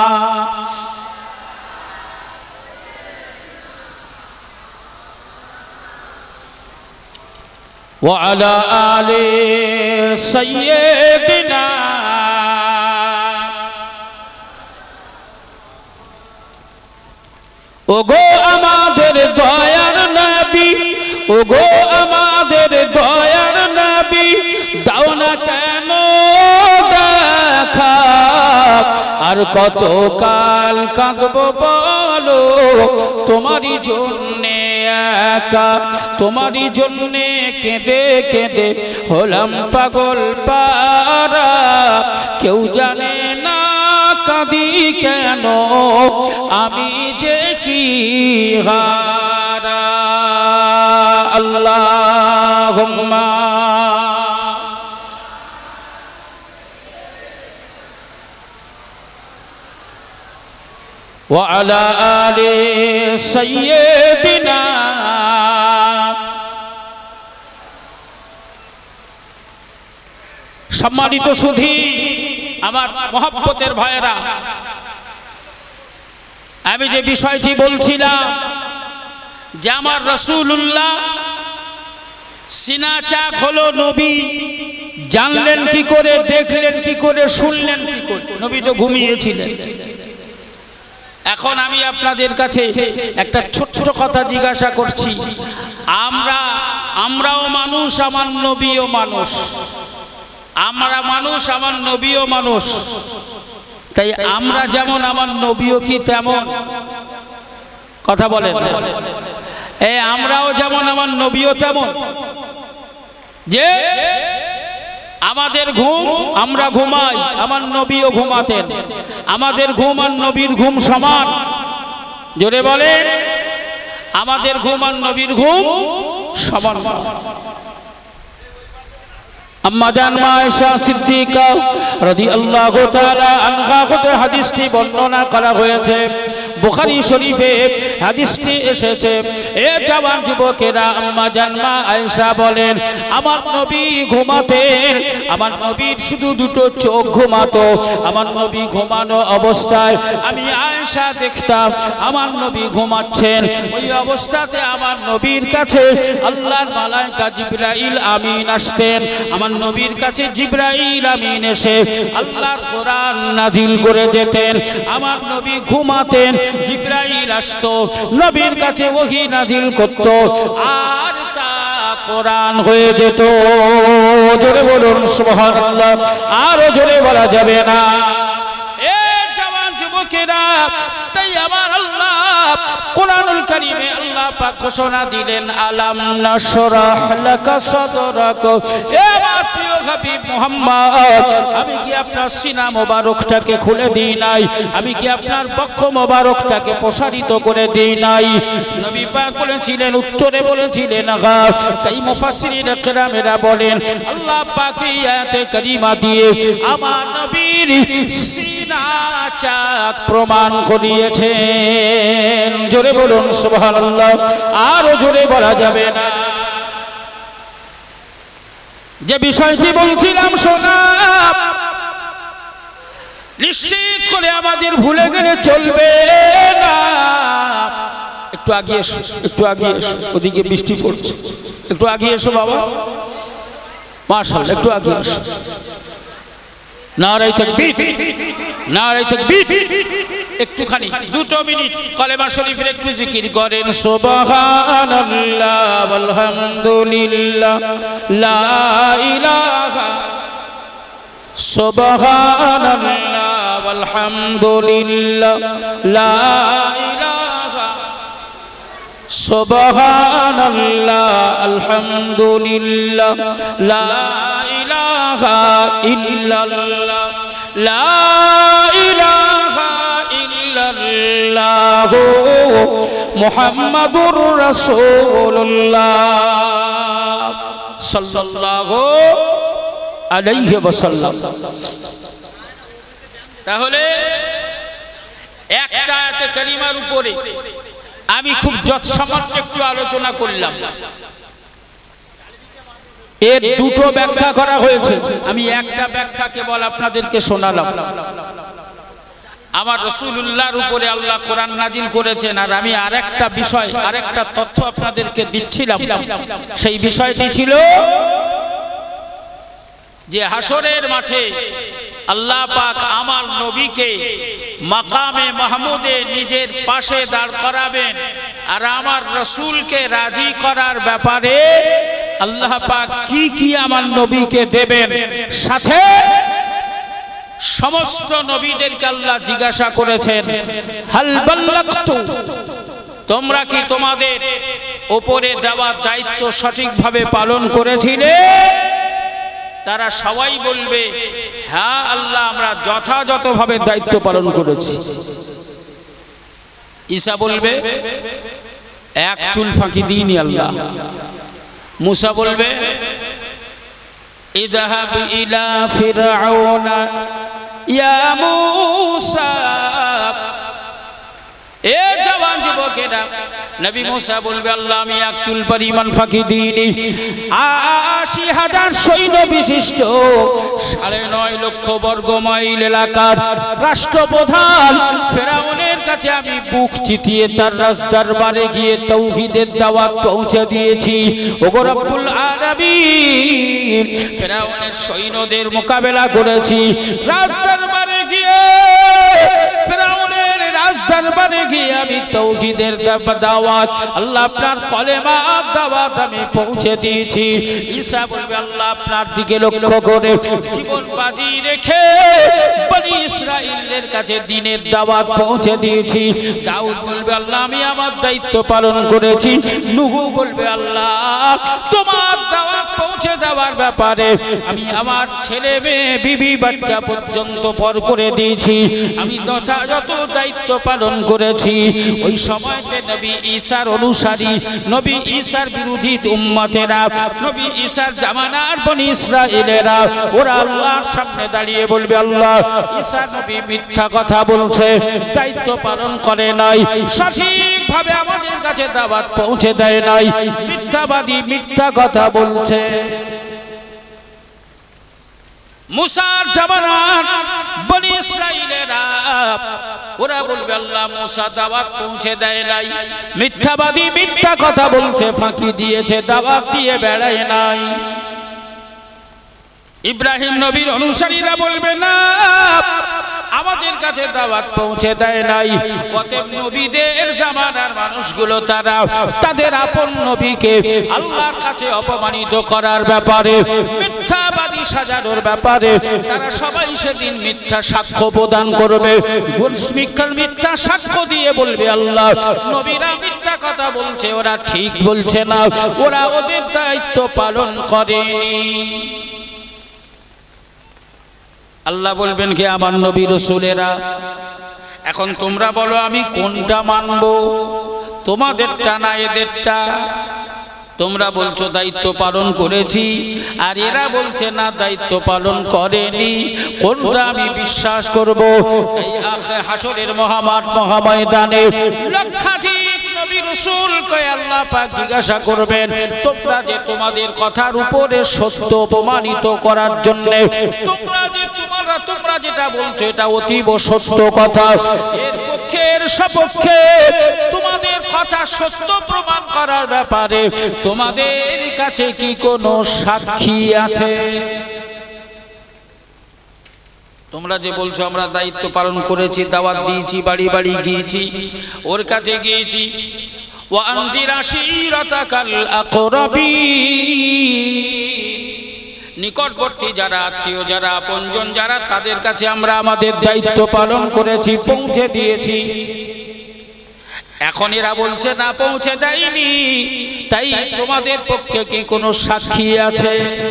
وعلى آل سيدنا ওগো আমাদের দয়ার নবী, ওগো আমাদের দয়ার নবী, দাও না কেন দেখা, আর কত কাল কাঁদবো বলো তোমারই জন্যে একা, তোমারই জন্যে কেঁদে কেঁদে হলাম পাগল পারা, কেউ জানে না কাঁদি কেন আমি যে কি হারা। আল্লাহুম্মা وعلى آل سيدنا সম্মানিত সুধী, আমার মহব্বতের ভাইয়েরা, আমি যে বিষয়টি বলছিলাম যে আমার রাসূলুল্লাহ সিনা চাক হলো নবী, জানলেন কি করে, দেখলেন কি করে, শুনলেন কি করে? নবী তো ঘুমিয়েছিলেন। এখন আমি আপনাদের কাছে একটা ছোট্ট কথা জিজ্ঞাসা করছি, আমরা আমরাও মানুষ, আমার নবীও মানুষ, আমরা মানুষ, আমার নবীও মানুষ। তাই আমরা যেমন আমার নবীও কি তেমন? কথা বলেন। এই আমরাও যেমন আমার নবীও তেমন, যে আমাদের ঘুম আমরা ঘুমাই, আমার নবীও ঘুমাতেন, আমাদের ঘুম আর নবীর ঘুম সমান। জোরে বলেন, আমাদের ঘুম আর নবীর ঘুম সমান। আম্মা জান মা আয়েশা সিদ্দিকা রাদিয়াল্লাহু তাআলা আনহা হতে হাদিসটি বর্ণনা করা হয়েছে, বুখারী শরীফে হাদিসটি এসেছে। এ জওয়ান যুবকেরা, আম্মা জান মা আয়েশা বলেন আমার নবী ঘুমাতেন, আমার নবীর শুধু দুটো চোখ ঘুমাতো। আমার নবী ঘুমানো অবস্থায় আমি আয়েশা দেখতাম আমার নবী ঘুমাচ্ছেন, ওই অবস্থাতে আমার নবীর কাছে আল্লাহর মালায়েকা জিবরাইল আমিন আসতেন। আমার নবীর কাছে জিবরাইল আমিন এসে আল্লাহর কোরআন নাজিল করে যেতেন। আমার নবী ঘুমাতেন, জিবরাইল আসতো, নবীর কাছে ওহী নাজিল করত, আর তা কোরআন হয়ে যেত। জোরে বলুন সুবহানাল্লাহ। আরো জোরে বলা যাবে না। এ জওয়ান যুবকেরা, তাই আমার আল্লাহ কোরআনুল কারীমে আল্লাহ পাক ঘোষণা দিলেন, আলাম নাশরাহ লাকা সাদরাক। এ আমার প্রিয় হাবিব মুহাম্মদ, আমি কি আপনার সিনা মোবারকটাকে খুলে দিই নাই? আমি কি আপনার বক্ষ মোবারকটাকে প্রসারিত করে দিই নাই? নবী পাক বলেছিলেন, উত্তরে বলেছিলেন আগা। তাই মুফাসসিরিন কেরামেরা বলেন, আল্লাহ পাক এই আয়াতে কারিমা দিয়ে আমার নবীর সিনা চাক প্রমাণ করিয়েছেন। জোরে বলুন সুবহানাল্লাহ। আরো জোরে বলা যাবে না। যে বিষয়টি বলছিলাম শোনা, নিশ্চিত করে আমাদের ভুলে গেলে চলবে না। একটু আগে এসো, একটু আগে এসো, ওদিকে বৃষ্টি পড়ছে, একটু আগে এসো বাবা। মাশাআল্লাহ, একটু আগে এসো। নারায়ে তাকবীর, নারায়ে তাকবীর। একটুখানি দুটো মিনিট কলেমা শরীফের একটু জিকির করেন। সুবহানাল্লাহ আলহামদুলিল্লাহ লা ইলাহা, সুবহানাল্লাহ আলহামদুলিল্লাহ লা ইলাহা, সুবহানাল্লাহ আলহামদুলিল্লাহ লা ইলাহা ইল্লাল্লাহ, লা ইলাহা ইল্লাল্লাহ মুহাম্মাদুর রাসূলুল্লাহ সাল্লাল্লাহু আলাইহি ওয়াসাল্লাম। তাহলে একটা আয়াতে কারিমার উপরে আমি খুব যৎসামান্য একটু আলোচনা করলাম। এর দুটো ব্যাখ্যা করা হয়েছে, আমি একটা ব্যাখ্যা কেবল আপনাদেরকে শোনালাম। আমার রাসূলুল্লাহর উপরে আল্লাহ কোরআন নাজিল করেছেন, আর আমি আরেকটা বিষয়, আরেকটা তথ্য আপনাদেরকে দিচ্ছিলাম। সেই বিষয়টি ছিল যে হাসরের মাঠে আল্লাহ পাক আমার নবীকে মাকামে মাহমুদে নিজের পাশে দাঁড় করাবেন, আর আমার রাসূলকে রাজি করার ব্যাপারে আল্লাহ পাক কি কি আমার নবীকে দেবেন। সাথে সমস্ত নবীদেরকে আল্লাহ জিজ্ঞাসা করেছেন, হাল বাল্লাগতু, তোমরা কি তোমাদের উপরে দেওয়া দায়িত্ব সঠিকভাবে পালন করেছিলে? তারা সবাই বলবে, হ্যাঁ আল্লাহ, আমরা যথাযথভাবে দায়িত্ব পালন করেছি। ঈসা বলবে, এক চুল ফাঁকি দিইনি আল্লাহ। মুসা বলবে, ইযহাব ইলা ফিরআউনা ইয়া মুসা। এ জওয়ান যুবকেরা, নবী মুসা বলবে, আল্লাহ আমি এক চুল পরিমাণ ফাঁকি দিইনি। আশি হাজার সৈন্য বিশিষ্ট সাড়ে নয় লক্ষ বর্গ মাইল এলাকার রাষ্ট্রপ্রধান ফেরাউনের কাছে আমি বুক চিতিয়ে তার রাজদরবারে গিয়ে তাওহীদের দাওয়াত পৌঁছে দিয়েছি। ওগো রব্বুল আলামিন, ফেরাউনের সৈন্যদের মোকাবেলা করেছি। রাজদরবারে গিয়ে ফেরাউনের রাজদরবারে গিয়ে আমি তাওহীদের দাওয়াত, আল্লাহ আপনার কলেমার দাওয়াত আমি পৌঁছে দিয়েছি। ঈসা বলবে, আল্লাহ আপনার দিকে লক্ষ্য করে জীবন বাজি রেখে বনি ইসরাঈলের কাছে দ্বীনের দাওয়াত পৌঁছে দিয়েছি। দাউদ বলবে, আল্লাহ আমি আমার দায়িত্ব পালন করেছি। নূহ বলবে, আল্লাহ তোমার দাওয়াত পৌঁছে দেওয়ার ব্যাপারে আমি আমার ছেলে মেয়ে বিবি বাচ্চা পর্যন্ত পর করে দিয়েছি। আমি যথাযথ দায়িত্ব পালন করেছি। ওই সময়তে নবী ঈসার অনুসারী, নবী ঈসার বিরোধী উম্মতেরা, নবী ঈসার জামানার বনি ইসরাঈলেরা, ওরা আল্লাহর সামনে দাঁড়িয়ে বলবে, আল্লাহ ঈসা নবী মিথ্যা কথা বলছে, দায়িত্ব পালন করে নাই, সঠিকভাবে আমাদের কাছে দাওয়াত পৌঁছে দেয় নাই, মিথ্যাবাদী, মিথ্যা কথা বলছে। মুসার জামানার বনি ইসরাঈলেরা ওরা বলবে, আল্লাহ মুসা দাওয়াত পৌঁছে দেয় নাই, মিথ্যাবাদী, মিথ্যা কথা বলছে, ফাঁকি দিয়েছে, দাওয়াত দিয়ে বেড়ায় নাই। ইব্রাহিম নবীর অনুসারীরা বলবে না, আমাদের কাছে দাওয়াত পৌঁছে দেয় নাই। অতএব নবীদের জামানার মানুষগুলো তারা তাদের আপন নবীকে আল্লাহর কাছে অপমানিত করার ব্যাপারে, মিথ্যাবাদী সাজানোর ব্যাপারে তারা সবাই সেদিন মিথ্যা সাক্ষ্য প্রদান করবে। মিথ্যা সাক্ষ্য দিয়ে বলবে আল্লাহ নবীরা মিথ্যা কথা বলছে, ওরা ঠিক বলছে না, ওরা ওদের দায়িত্ব পালন করেনি। আল্লাহ বলবেন কি আমার নবী রাসূলেরা, এখন তোমরা বলো আমি কোনটা মানব, তোমাদেরটা না এদেরটা? তোমরা বলছো দায়িত্ব পালন করেছি, আর এরা বলছে না দায়িত্ব পালন করেনি, কোনটা আমি বিশ্বাস করব? এই হাসরের মহামাঠ মহাময়দানে লক্ষাধিক নবী রাসূলকে আল্লাহ পাক জিজ্ঞাসা করবেন, তোমরা যে তোমাদের কথার উপরে সত্য প্রমাণিত করার জন্য তোমরা যে তোমরা তোমরা যেটা বলছো এটা অতীব সত্য কথা, এর পক্ষে এর সপক্ষে তোমাদের কথা সত্য প্রমাণ করার ব্যাপারে তোমাদের কাছে কি কোনো সাক্ষী আছে? তোমরা যে বলছো আমরা দায়িত্ব পালন করেছি, দাওয়াত দিয়েছি, বাড়ি বাড়ি গিয়েছি, ওর কাছে গিয়েছি, ওয়া আনজির আশীরাতাকাল আকরাবিন, নিকটবর্তী যারা আত্মীয় যারা আপনজন যারা তাদের কাছে আমরা আমাদের দায়িত্ব পালন করেছি, পৌঁছে দিয়েছি। এখন এরা বলছে না পৌঁছে দেয়নি, তাই তোমাদের পক্ষে কি কোনো সাক্ষী আছে?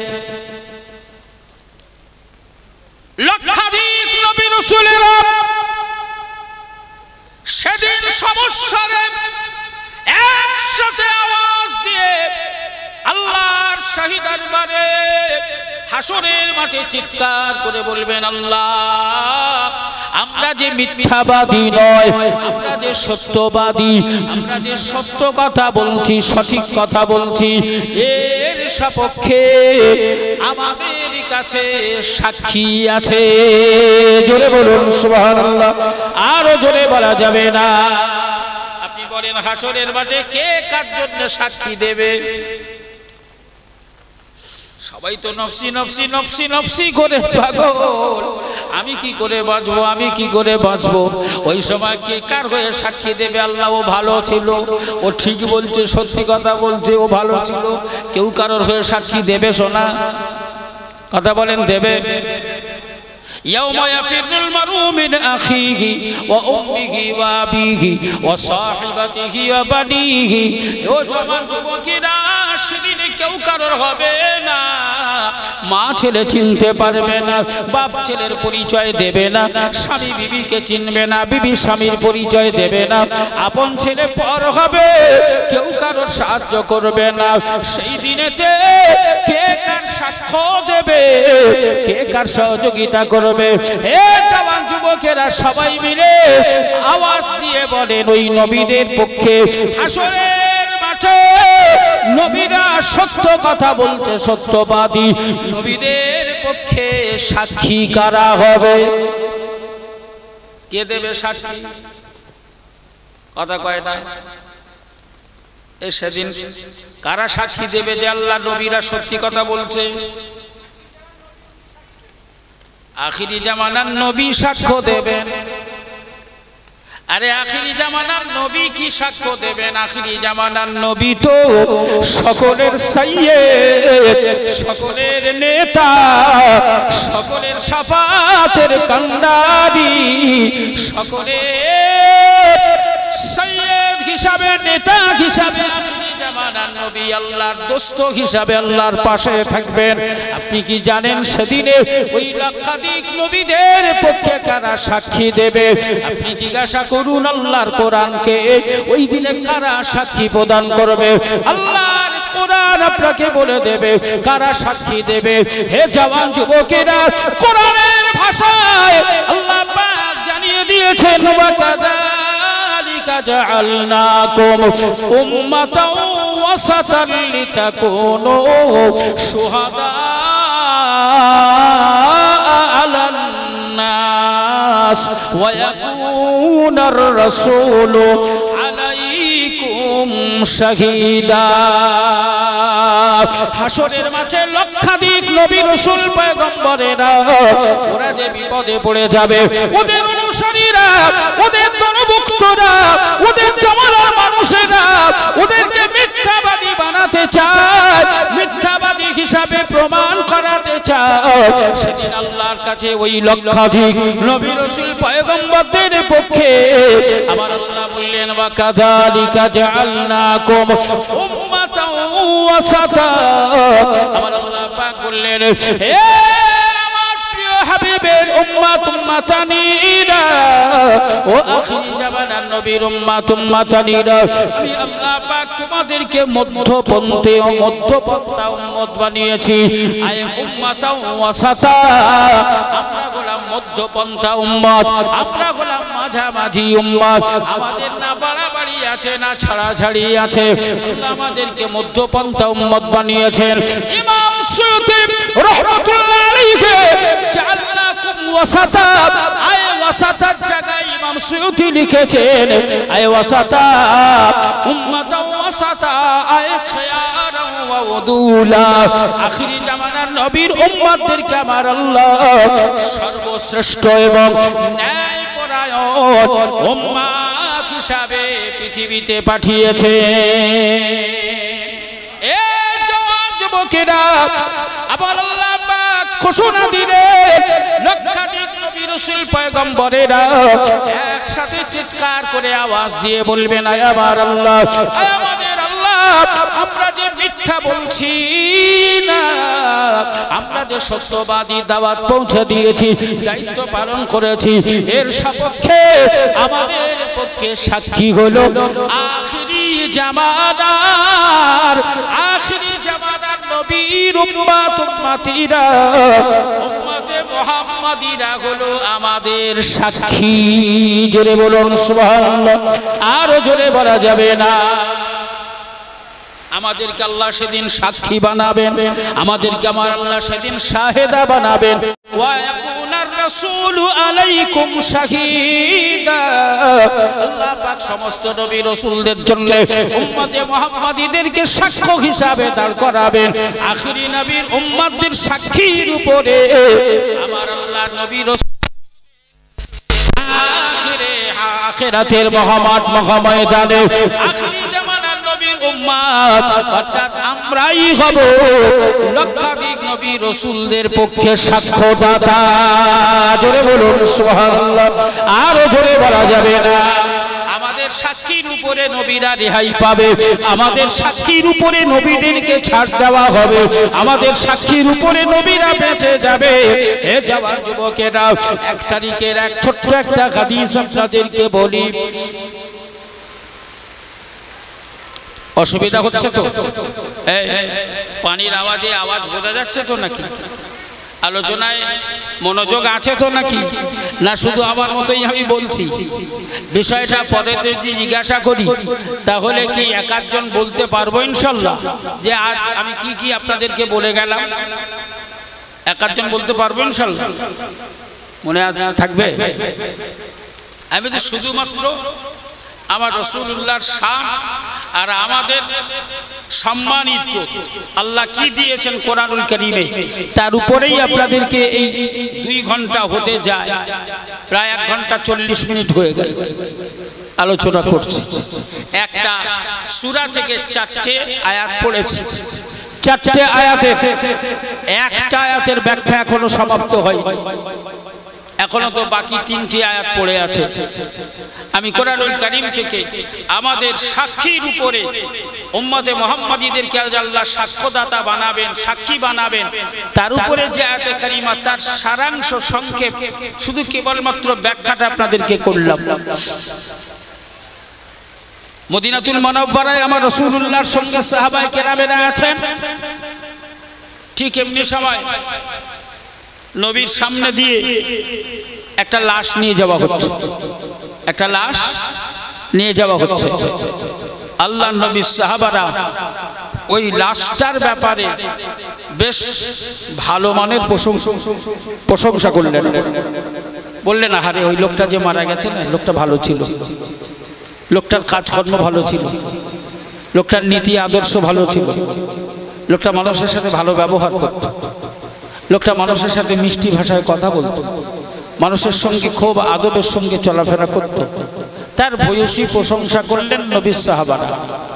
লক্ষাধিক নবী রাসূলেরা সেদিন সমস্যারে একসাথে আওয়াজ দিয়ে আল্লাহর শাহী দরবারে হাসরের মাঠে চিৎকার করে বলবেন, আল্লাহ আমরা যে মিথ্যাবাদী নয়, আমরা যে সত্যবাদী, আমরা যে সত্য কথা বলছি, সঠিক কথা বলছি, এর সপক্ষে আমাদের কাছে সাক্ষী আছে। জোরে বলুন সুবহানাল্লাহ, আরো জোরে বলা যাবে না। আপনি বলেন হাসরের মাঠে কে কার জন্য সাক্ষী দেবে? সবাই তো নফসি নফসি নফসি নফসি করে পাগল, আমি কি করে বাঁচবো, আমি কি করে বাঁচবো। ওই সময় কে কার হয়ে সাক্ষী দেবে? আল্লাহ ও ভালো ছিল, ও ঠিক বলছে, সত্যি কথা বলছে, ও ভালো ছিল। কেউ কারোর হয়ে সাক্ষী দেবে? শোনা কথা বলেন, দেবে? يوم يفر المرء من أخيه وأمه وأبيه وصاحبته وبنيه ও জওয়ান যুবকেরা সেদিন কেউ কারোর হবে না, মা ছেলে চিনতে পারবে না, বাপ ছেলের পরিচয় দেবে না, স্বামী বিবিকে চিনবে না, বিবি স্বামীর পরিচয় দেবে না, আপন ছেলে পর হবে, কেউ কারোর সাহায্য করবে না। সেই দিনেতে কে কার সাক্ষ্য দেবে, কে কার সহযোগিতা করবে? হে জওয়ান যুবকেরা সবাই মিলে আওয়াজ দিয়ে বলেন, ওই নবীদের পক্ষে হাসরের মাঠে নবীরা সত্য কথা বলতে সত্যবাদী, নবীদের পক্ষে সাক্ষী কারা হবে? কে দেবে সাক্ষী? কথা কয় না। এ সেদিন কারা সাক্ষী দেবে যে আল্লাহ নবীরা সত্যি কথা বলছে? আখিরি জামানার নবী সাক্ষ্য দেবেন। আরে আখিরি জামানার নবী কি সাক্ষ্য দেবেন? আখিরি জামানার নবী তো সকলের সাইয়্যেদ, সকলের নেতা, সকলের শাফাতের কান্ডারি, সকলের সাইয়্যেদ হিসাবে, নেতা হিসাবে আখিরি জামানার নবী আল্লাহর দোস্ত হিসাবে আল্লাহর পাশে থাকবেন। আপনি কি জানেন সেদিনে ওই লক্ষাধিক নবীদের পক্ষে কারা সাক্ষী দেবে? আপনি জিজ্ঞাসা করুন আল্লাহর কোরআনকে, ওই দিনে কারা সাক্ষী প্রদান করবে? আল্লাহর কোরআন আপনাকে বলে দেবে কারা সাক্ষী দেবে। হে জওয়ান যুবকেরা, কোরআনের ভাষায় আল্লাহ পাক জানিয়ে দিয়েছেন, ওয়াকাযালিকা জাআলনাকুম উম্মাতাও ওয়াসাতান লিতাকুনু শুহাদা আলান নাস ওয়া ইয়াকুনার রাসূলু আলাইকুম শাহীদা। হাসরের মাঠে লক্ষাধিক নবী রাসূল পয়গম্বরেরা ওরা যে বিপদে পড়ে যাবে, ওদের অনুসারীরা, ওদের দলভুক্তরা, ওদের জমানার মানুষেরা ওদেরকে মিথ্যাবাদী বানাতে চায়, মিথ্যাবাদী হিসাবে প্রমাণ করাতে চায়। সেদিন আল্লাহর কাছে ওই লক্ষাধিক নবী রাসূল পয়গম্বরদের পক্ষে আমার আল্লাহ বললেন, ওয়া কাযালিকা জাআলনাকুম উম্মাতাও ওয়াসাতা। আমার আল্লাহ পাক বললেন, হে আমার প্রিয় হাবিবের উম্মত উম্মাতানিরা, ও আখিরি জামানার নবীর উম্মত উম্মাতানিরা, আমি আল্লাহ পাক তোমাদেরকে মধ্যপন্থী ও মধ্যপন্থা উম্মত বানিয়েছি। আয় উম্মাতাও ওয়াসাতা, আমরা হলাম মধ্যপন্থা উম্মত, আমরা হলাম মাঝামাঝি উম্মত। আমাদের না বাড়াবাড়ি আছে না ছাড়াছাড়ি আছে, আল্লাহ আমাদেরকে মধ্যপন্থা উম্মত বানিয়েছেন। ইমাম সুয়ুতী রাহমাতুল্লাহ আলাইহি জাআলনাকুম ওয়াসাতা, আয় ওয়াসাতার জায়গায় ইমাম সুয়ুতী লিখেছেন আয় ওয়াসাতা উম্মাতাও ওয়াসাতা, আয় খিয়ারা ওয়া উদুলা। আখিরি জামানার নবীর উম্মতদেরকে আমার আল্লাহ সর্বশ্রেষ্ঠ এবং ন্যায়পরায়ণ উম্মত হিসাবে পৃথিবীতে পাঠিয়েছে। এ জওয়ান যুবকেরা, আবার আল্লাহ পাক ঘোষণা দিলেন, লক্ষাধিক নবী রাসূল পয়গম্বরেরা একসাথে চিৎকার করে আওয়াজ দিয়ে বলবেন, আয় আমার আল্লাহ, আয় আমাদের আল্লাহ, আমরা যে মিথ্যা বলছি না, আমরা যে সত্যবাদী দাওয়াত পৌঁছে দিয়েছি, দায়িত্ব পালন করেছি, এর সপক্ষে আমাদের পক্ষে সাক্ষী হলো আখিরি জামানার আখিরি জামানার নবীর উম্মত উম্মতিরা, উম্মতে মুহাম্মাদিরা হলো আমাদের সাক্ষী। জোরে বলুন সুবহানাল্লাহ, আরো জোরে বলা যাবে না। আমাদেরকে আল্লাহ সেদিন সাক্ষী বানাবেন, আমাদেরকে আমার আল্লাহ সেদিন শাহেদা বানাবেন। ওয়া ইয়াকুনার রাসূলু আলাইকুম শাহীদা, আল্লাহ পাক সমস্ত নবী রাসূলদের জন্য উম্মতে মুহাম্মাদীদেরকে সাক্ষ্য হিসাবে দাঁড় করাবেন। আখিরি নবীর উম্মতদের সাক্ষীর উপরে আমার আল্লাহ নবী রাসূল আখিরে আখিরাতের মহামাঠ মহাময়দানে আখিরি জামানার নবীর উম্মত অর্থাৎ আমরাই হব লক্ষাধিক নবী রাসূলদের পক্ষে সাক্ষ্যদাতা। জোরে বলুন সুবহানাল্লাহ, আরো জোরে বলা যাবে না। আমাদের সাক্ষীর উপরে নবীরা রেহাই পাবে, আমাদের সাক্ষীর উপরে নবীদেরকে ছাড় দেওয়া হবে, আমাদের সাক্ষীর উপরে নবীরা বেঁচে যাবে। হে জওয়ান যুবকেরা, এক তারিখের এক ছোট্ট একটা হাদিস আপনাদেরকে বলি। অসুবিধা হচ্ছে তো? এই পানির আওয়াজে আওয়াজ বোঝা যাচ্ছে তো নাকি? আলোচনায় মনোযোগ আছে তো নাকি? না শুধু আমার মতোই আমি বলছি? বিষয়টা পরে যদি জিজ্ঞাসা করি তাহলে কি এক আধজন বলতে পারবো ইনশাল্লাহ যে আজ আমি কি কি আপনাদেরকে বলে গেলাম? এক আধজন বলতে পারবো ইনশাল্লাহ? মনে থাকবে? আমি তো শুধুমাত্র আমার রাসূলুল্লাহর শান আর আমাদের সম্মান ইজ্জত আল্লাহ কি দিয়েছেন কোরআনুল কারীমে তার উপরেই আপনাদেরকে এই দুই ঘন্টা হতে যায়, প্রায় এক ঘন্টা চল্লিশ মিনিট হয়ে গেল আলোচনা করছি। একটা সূরা থেকে চারটে আয়াত পড়েছি, চারটে আয়াতের একটা আয়াতের ব্যাখ্যা এখনো সমাপ্ত হয়নি, এখনো তো বাকি তিনটি আয়াত পড়ে আছে। আমি কোরআনুল কারীম থেকে আমাদের সাক্ষীর উপরে উম্মতে মুহাম্মাদীদেরকে আল্লাহ সাক্ষ্যদাতা বানাবেন, সাক্ষী বানাবেন, তার উপরে যে আয়াতে কারিমা তার সারাংশ সংক্ষেপ শুধু কেবলমাত্র ব্যাখ্যাটা আপনাদেরকে করলাম। মদিনাতুল মুনাওয়ারায় আমার রাসূলুল্লাহর সঙ্গে সাহাবায়ে কেরামেরা আছেন, ঠিক এমনি সময় নবীর সামনে দিয়ে একটা লাশ নিয়ে যাওয়া হচ্ছে, একটা লাশ নিয়ে যাওয়া হচ্ছে। আল্লাহ নবীর সাহাবারা ওই লাশটার ব্যাপারে বেশ ভালো মানের প্রশংসা করলেন, বললেন আহারে ওই লোকটা যে মারা গেছে না, লোকটা ভালো ছিল, লোকটার কাজকর্ম ভালো ছিল, লোকটার নীতি আদর্শ ভালো ছিল, লোকটা মানুষের সাথে ভালো ব্যবহার করত, লোকটা মানুষের সাথে মিষ্টি ভাষায় কথা বলতো, মানুষের সঙ্গে খুব আদবের সঙ্গে চলাফেরা করত। তার ভূয়সী প্রশংসা করলেন নবীর সাহাবারা।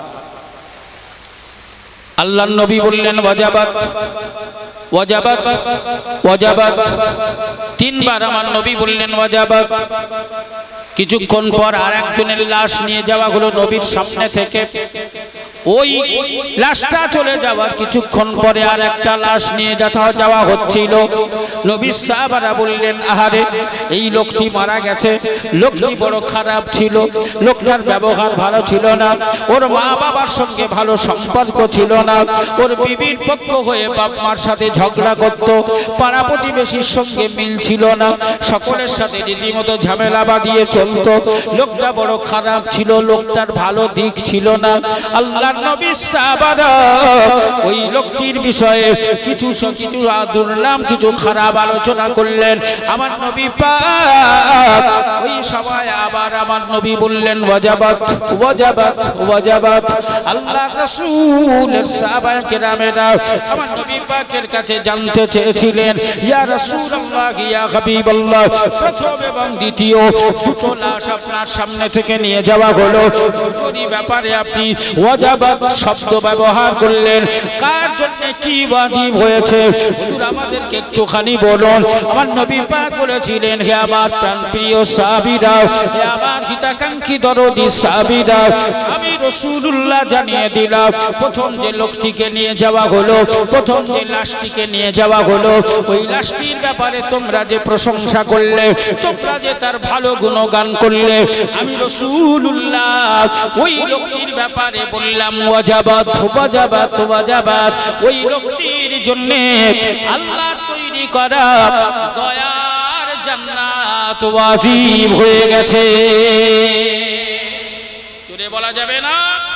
আল্লাহর নবী বললেন ওয়াজাবাত ওয়াজাবাত ওয়াজাবাত, তিনবার আমার নবী বললেন ওয়াজাবাত। কিছুক্ষণ পর আর একজনের লাশ নিয়ে যাওয়া হলো নবীর সামনে থেকে। ওই লাশটা চলে যাওয়ার কিছুক্ষণ পরে আর একটা লাশ নিয়ে যাওয়া হচ্ছিল। নবীর সাহাবারা বললেন আহারে, এই লোকটি মারা গেছে, লোকটি বড় খারাপ ছিল, লোকটার ব্যবহার ভালো ছিল না, ওর মা বাবার সঙ্গে ভালো সম্পর্ক ছিল না, ওর বিবির পক্ষ হয়ে বাপ মার সাথে ঝগড়া করত, পাড়া প্রতিবেশীর সঙ্গে মিল ছিল না, সকলের সাথে রীতিমতো ঝামেলা বাঁধিয়ে চলতো, লোকটা বড় খারাপ ছিল, লোকটার ভালো দিক ছিল না। আল্লাহ নবী সাহাবারা ওই লোকটির বিষয়ে কিছু কিছু দুর্নাম, কিছু খারাপ আলোচনা করলেন। আমার নবী পাক ওই সময় আবার আমার নবী বললেন ওয়াজাবাত ওয়াজাবাত ওয়াজাবাত। আল্লাহ রাসূলের সাহাবায়ে কেরামেরা আমার নবী পাকের কাছে জানতে চেয়েছিলেন, ইয়া রাসূলুল্লাহ ইয়া হাবিবাল্লাহ, প্রথম এবং দ্বিতীয় দুটো লাশ আপনার সামনে থেকে নিয়ে যাওয়া হলো, দুটোরই ব্যাপারে আপনি ওয়াজাবাত শব্দ ব্যবহার করলেন, কার জন্য কি ওয়াজিব হয়েছে হুজুর আমাদেরকে একটুখানি বলুন। আমার নবী পাক বলেছিলেন, হে আমার প্রাণপ্রিয় সাহাবীরা, হে আমার হিতাকাঙ্ক্ষী দরদি সাহাবীরা, আমি রাসূলুল্লাহ জানিয়ে দিলাম, প্রথম যে লোকটিকে নিয়ে যাওয়া হলো, প্রথম যে লাশটিকে নিয়ে যাওয়া হলো, ওই লাশটির ব্যাপারে তোমরা যে প্রশংসা করলে, তোমরা যে তার ভালো গুণগান করলে, আমি রাসূলুল্লাহ ওই লোকটির ব্যাপারে বললাম ওয়াজাবাত ওয়াজাবাত ওয়াজাবাত। ওই লোকটির জন্য আল্লাহ তৈরি করা দয়ার জান্নাত ওয়াজিব হয়ে গেছে। জোরে বলা যাবে না?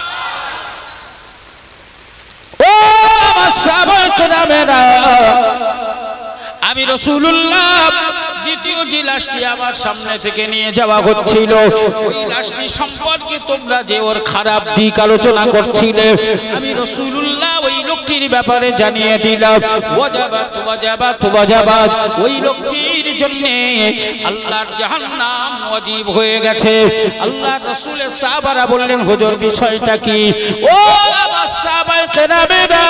ও আমার সাহাবায়ে কেরামেরা, আমি রাসূলুল্লাহ দ্বিতীয় যে লাশটি আমার সামনে থেকে নিয়ে যাওয়া হচ্ছিল, ওই লাশটি সম্পর্কে তোমরা যে ওর খারাপ দিক আলোচনা করছিলে, আমি রাসূলুল্লাহ ওই লোকটির ব্যাপারে জানিয়ে দিলাম ওয়াজাবাত ওয়াজাবাত ওয়াজাবাত। ওই লোকটির জন্য আল্লাহর জাহান্নাম ওয়াজিব হয়ে গেছে। আল্লাহর রাসূলের সাহাবারা বললেন, হুজুর বিষয়টা কি? ও আমার সাহাবায়ে কেরামেরা,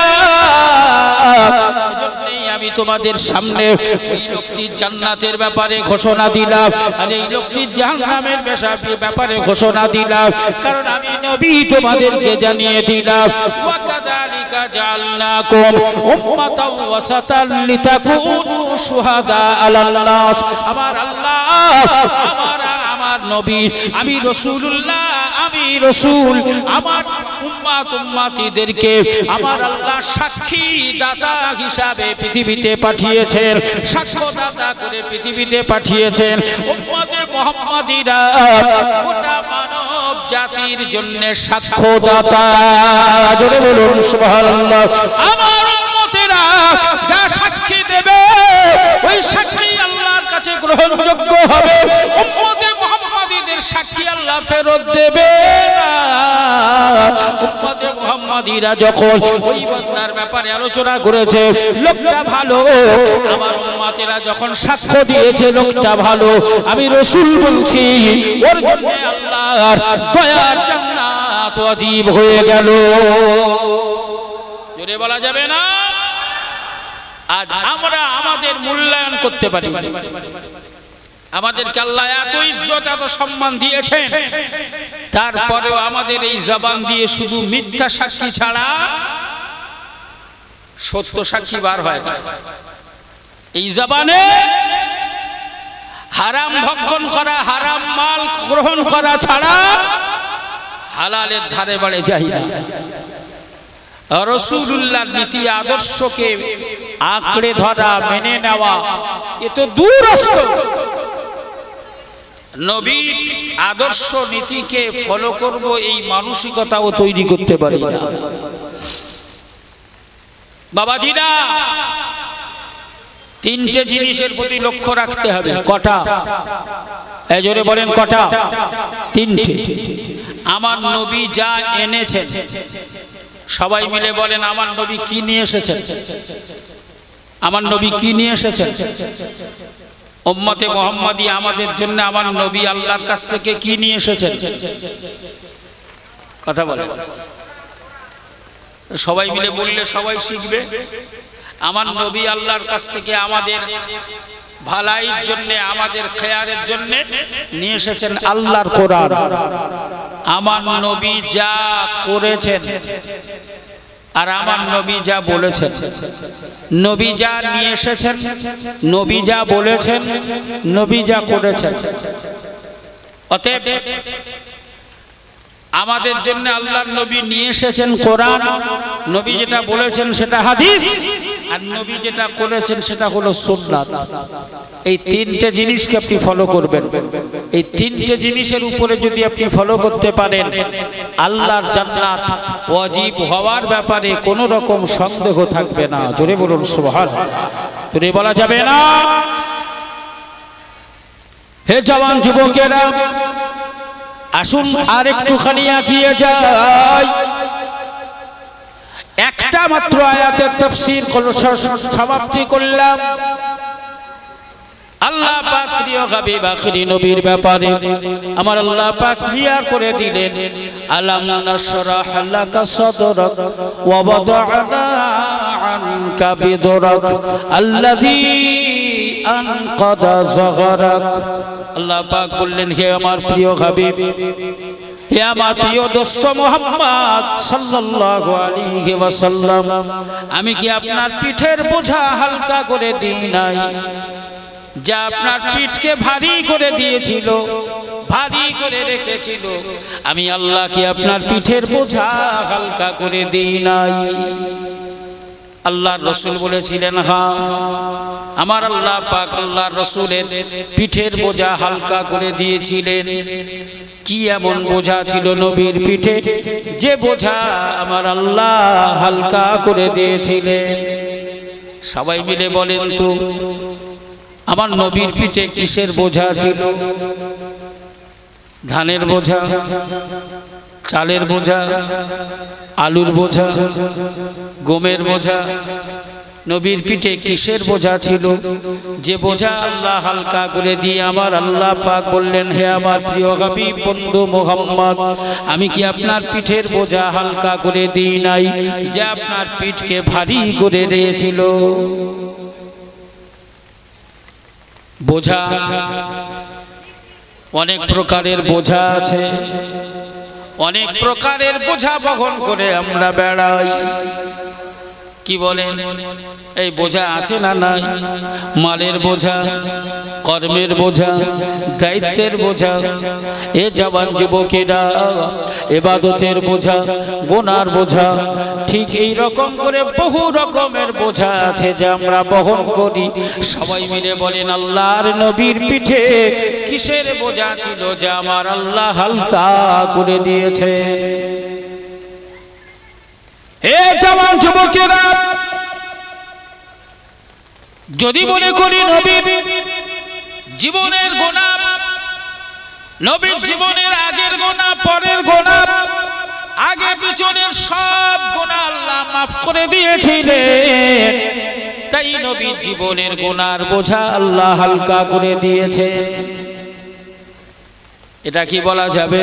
এজন্যই আমি তোমাদের সামনে ওই লোকটির জান্নাতের ব্যাপারে ঘোষণা দিলাম আর এই লোকটির জাহান্নামের ব্যাপারে ঘোষণা দিলাম, কারণ আমি নবী তোমাদেরকে জানিয়ে দিলাম ওয়া কাযালিকা জাআলনাকুম উম্মাতাও ওয়াসাতাল লিতাকুনু শুহাদা আলান নাস। আমার আল্লাহ, আমার আমার নবী, আমি রাসূলুল্লাহ, আমি রাসূল আমার উম্মত উম্মতিদেরকে আমার আল্লাহ সাক্ষী দাতা হিসাবে পৃথিবীতে পাঠিয়েছেন, সাক্ষ্যদাতা করে পৃথিবীতে পাঠিয়েছেন। উম্মতে মুহাম্মাদীরা গোটা মানব জাতির জন্য সাক্ষ্যদাতা। জোরে বলুন সুবহানাল্লাহ। আমার উম্মতেরা যা সাক্ষী দেবে, ওই সাক্ষী আল্লাহর কাছে গ্রহণযোগ্য হবে। উম্মতে মুহাম্মাদীদের সাক্ষী আল্লাহ ফেরত দেবে না। উম্মতে মুহাম্মাদীরা যখন ওই বান্দার ব্যাপারে আলোচনা করেছে, লোকটা ভালো, আমার উম্মতেরা যখন সাক্ষ্য দিয়েছে লোকটা ভালো, আমি রাসূল বলছি ওর জন্য আল্লাহর দয়ার জান্নাত ওয়াজিব হয়ে গেল। জোরে বলা যাবে না? আজ আমরা আমাদের মূল্যায়ন করতে পারি, আমাদেরকে আল্লাহ এত ইজ্জত এত সম্মান দিয়েছেন, তারপরেও আমাদের এই জবান দিয়ে শুধু মিথ্যা সাক্ষী ছাড়া সত্য সাক্ষী বার হয় না। এই জবানে হারাম ভক্ষণ করা, হারাম মাল গ্রহণ করা ছাড়া হালালের ধারে বাড়ে যায় না। রাসূলুল্লাহর নীতি আদর্শকে আঁকড়ে ধরা, মেনে নেওয়া, এ তো দূরস্থ। নবীর আদর্শ নীতিকে ফলো করব, এই মানসিকতাও তৈরি করতে পারি না। বাবাজিরা, তিনটে জিনিসের প্রতি লক্ষ্য রাখতে হবে। কটা? এই জোরে বলেন কটা? তিনটে। আমার নবী যা এনেছেন, সবাই মিলে বলেন আমার নবী কি নিয়ে এসেছেন? আমার নবী কি নিয়ে এসেছেন? উম্মতে মুহাম্মাদি আমাদের জন্য আমার নবী আল্লাহর কাছ থেকে কি নিয়ে এসেছেন? কথা বলেন। সবাই মিলে বললে সবাই শিখবে। আমার নবী আল্লাহর কাছ থেকে আমাদের ভালাইয়ের জন্য, আমাদের খেয়ারের জন্য নিয়ে এসেছেন আল্লাহর কোরআন। আমার নবী যা করেছেন আর আমার নবী যা বলেছেন, নবী যা নিয়ে এসেছেন, নবী যা বলেছেন, নবী যা করেছেন, অতএব আমাদের জন্য আল্লাহর নবী নিয়ে এসেছেন কোরআন, নবী যেটা বলেছেন সেটা হাদিস, আর নবী যেটা করেছেন সেটা হলো সুন্নাত। এই তিনটে জিনিসকে আপনি ফলো করবেন। এই তিনটে জিনিসের উপরে যদি আপনি ফলো করতে পারেন, আল্লাহর জান্নাত ওয়াজিব হওয়ার ব্যাপারে কোনো রকম সন্দেহ থাকবে না। জোরে বলুন সুবহানাল্লাহ। জোরে বলা যাবে না। হে জওয়ান যুবকেরা, আসুন আর একটুখানি এগিয়ে যাই। একটা মাত্র আয়াতের তাফসীর সমাপ্তি করলাম। আল্লাহ পাক প্রিয় হাবিব আখিরি নবীর ব্যাপারে আমার আল্লাহ পাক ক্লিয়ার করে দিলেন, আলাম নাশরাহ লাকা সাদরাক ওয়া ওয়াদা'না আনকা বিদরাক আল্লাযী আনকাদা যাহরাক। আল্লাহ পাক বললেন, হে আমার প্রিয় হাবিব, হে আমার প্রিয় দোস্ত মুহাম্মদ সাল্লাল্লাহু আলাইহি ওয়াসাল্লাম, আমি কি আপনার পিঠের বোঝা হালকা করে দিই নাই? যা আপনার পিঠকে ভারী করে দিয়েছিল, ভারী করে রেখেছিল, আমি আল্লাহ কি আপনার পিঠের বোঝা হালকা করে দিই নাই? আল্লাহর রাসূল বলেছিলেন, হ্যাঁ, আমার আল্লাহ পাক আল্লাহর রাসূলের পিঠের বোঝা হালকা করে দিয়েছিলেন। কি এমন বোঝা ছিল নবীর পিঠে যে বোঝা আমার আল্লাহ হালকা করে দিয়েছিলেন? সবাই মিলে বলেন তো, আমার নবীর পিঠে কিসের বোঝা ছিল? ধানের বোঝা, চালের বোঝা, আলুর বোঝা, গমের বোঝা? নবীর পিঠে কিসের বোঝা ছিল যে বোঝা আল্লাহ হালকা করে দিয়ে আমার আল্লাহ পাক বললেন, হে আমার প্রিয় হাবিব বন্ধু মুহাম্মদ, আমি কি আপনার পিঠের বোঝা হালকা করে দিই নাই যে আপনার পিঠকে ভারী করে দিয়েছিল? বোঝা অনেক প্রকারের বোঝা আছে, অনেক প্রকারের বোঝা বহন করে আমরা বেড়াই। কি বলেন? এই বোঝা আছে না নাই? মালের বোঝা, কর্মের বোঝা, দায়িত্বের বোঝা, এ জওয়ান যুবকেরা ইবাদতের বোঝা, গুনার বোঝা, ঠিক এই রকম করে বহু রকমের বোঝা আছে যে আমরা বহন করি। সবাই মিলে বলেন, আল্লাহর নবীর পিঠে কিসের বোঝা ছিল যে আমার আল্লাহ হালকা করে দিয়েছে? হে জওয়ান যুবকেরা, যদি মনে করি নবীর জীবনের গুনাহ, নবীর জীবনের আগের গুনাহ, পরের গুনাহ, আগে পিছনের সব গুনাহ আল্লাহ মাফ করে দিয়েছিলেন, তাই নবীর জীবনের গুনার বোঝা আল্লাহ হালকা করে দিয়েছে। এটা কি বলা যাবে?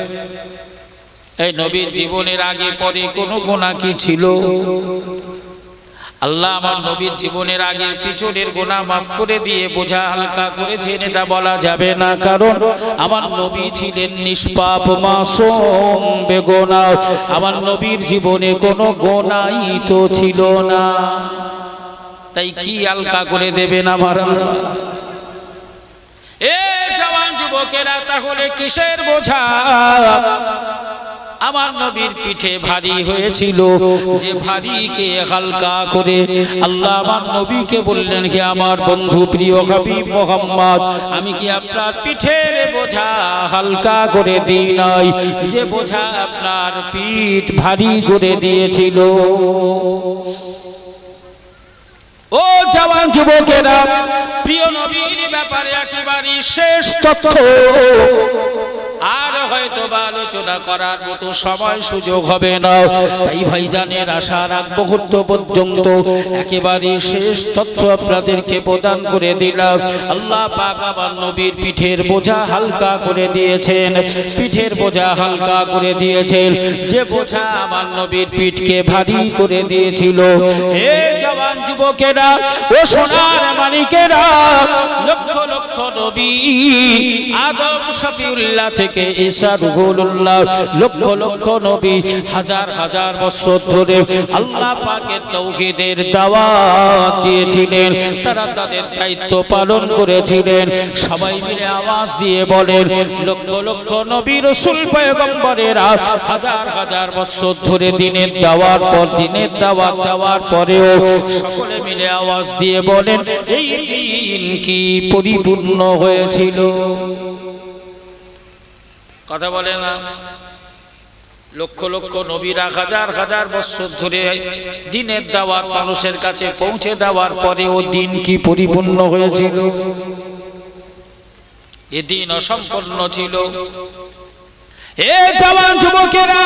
এই নবীর জীবনের আগে পরে কোনো গুনাহ কি ছিল? আল্লাহ আমার নবীর জীবনের আগে পিছনের গুনাহ মাফ করে দিয়ে বোঝা হালকা করেছেন, এটা বলা যাবে না। কারণ আমার নবী ছিলেন নিষ্পাপ, মাসুম, বেগুনাহ। আমার নবীর জীবনে কোনো গুনাহই তো ছিল না, তাই কি হালকা করে দেবেন আমার আল্লাহ? এ জওয়ান যুবকেরা, তাহলে কিসের বোঝা আমার নবীর পিঠে ভারী হয়েছিল যে ভারীকে হালকা করে আল্লাহ আমার নবীকে বললেন, হে আমার বন্ধু প্রিয় হাবিব মুহাম্মদ, আমি কি আপনার পিঠের বোঝা হালকা করে দিই নাই যে বোঝা আপনার পিঠ ভারী করে দিয়েছিল? ও জওয়ান যুবকেরা, প্রিয় নবীর ব্যাপারে একেবারে শেষ তথ্য আর হয়তো বা আলোচনা করার মতো সময় সুযোগ হবে না, তাই ভাইজানের আশার আগ মুহূর্ত পর্যন্ত একেবারে শেষ তথ্য আপনাদেরকে প্রদান করে দিলাম। আল্লাহ পাক আমার নবীর পিঠের বোঝা হালকা করে দিয়েছেন, পিঠের বোঝা হালকা করে দিয়েছেন। যে বোঝা আমার নবীর পিঠকে ভারী করে দিয়েছিল, হে জওয়ান যুবকেরা ও সোনার মানিকেরা, লক্ষ লক্ষ নবী আদম শফিউল্লাহ থেকে ঈসা রুহুল্লাহ, লক্ষ লক্ষ নবী হাজার হাজার বছর ধরে আল্লাহ পাকের তাওহীদের দাওয়াত দিয়েছিলেন, তারা তাদের দায়িত্ব পালন করেছিলেন। সবাই মিলে আওয়াজ দিয়ে বলেন, লক্ষ লক্ষ নবী রাসূল পয়গম্বরেরা হাজার হাজার বছর ধরে দিনের দাওয়াত পর দিনের দাওয়াত দেওয়ার পরেও সকলে মিলে আওয়াজ দিয়ে বলেন, এই দিন কি পরিপূর্ণ হয়েছিল? কথা বলে না? লক্ষ লক্ষ নবীরা হাজার হাজার বছর ধরে দিনের দাওয়াত মানুষের কাছে পৌঁছে দেওয়ার পরেও দিন কি পরিপূর্ণ হয়েছিল? এ দিন অসম্পূর্ণ ছিল। এ জওয়ান যুবকেরা,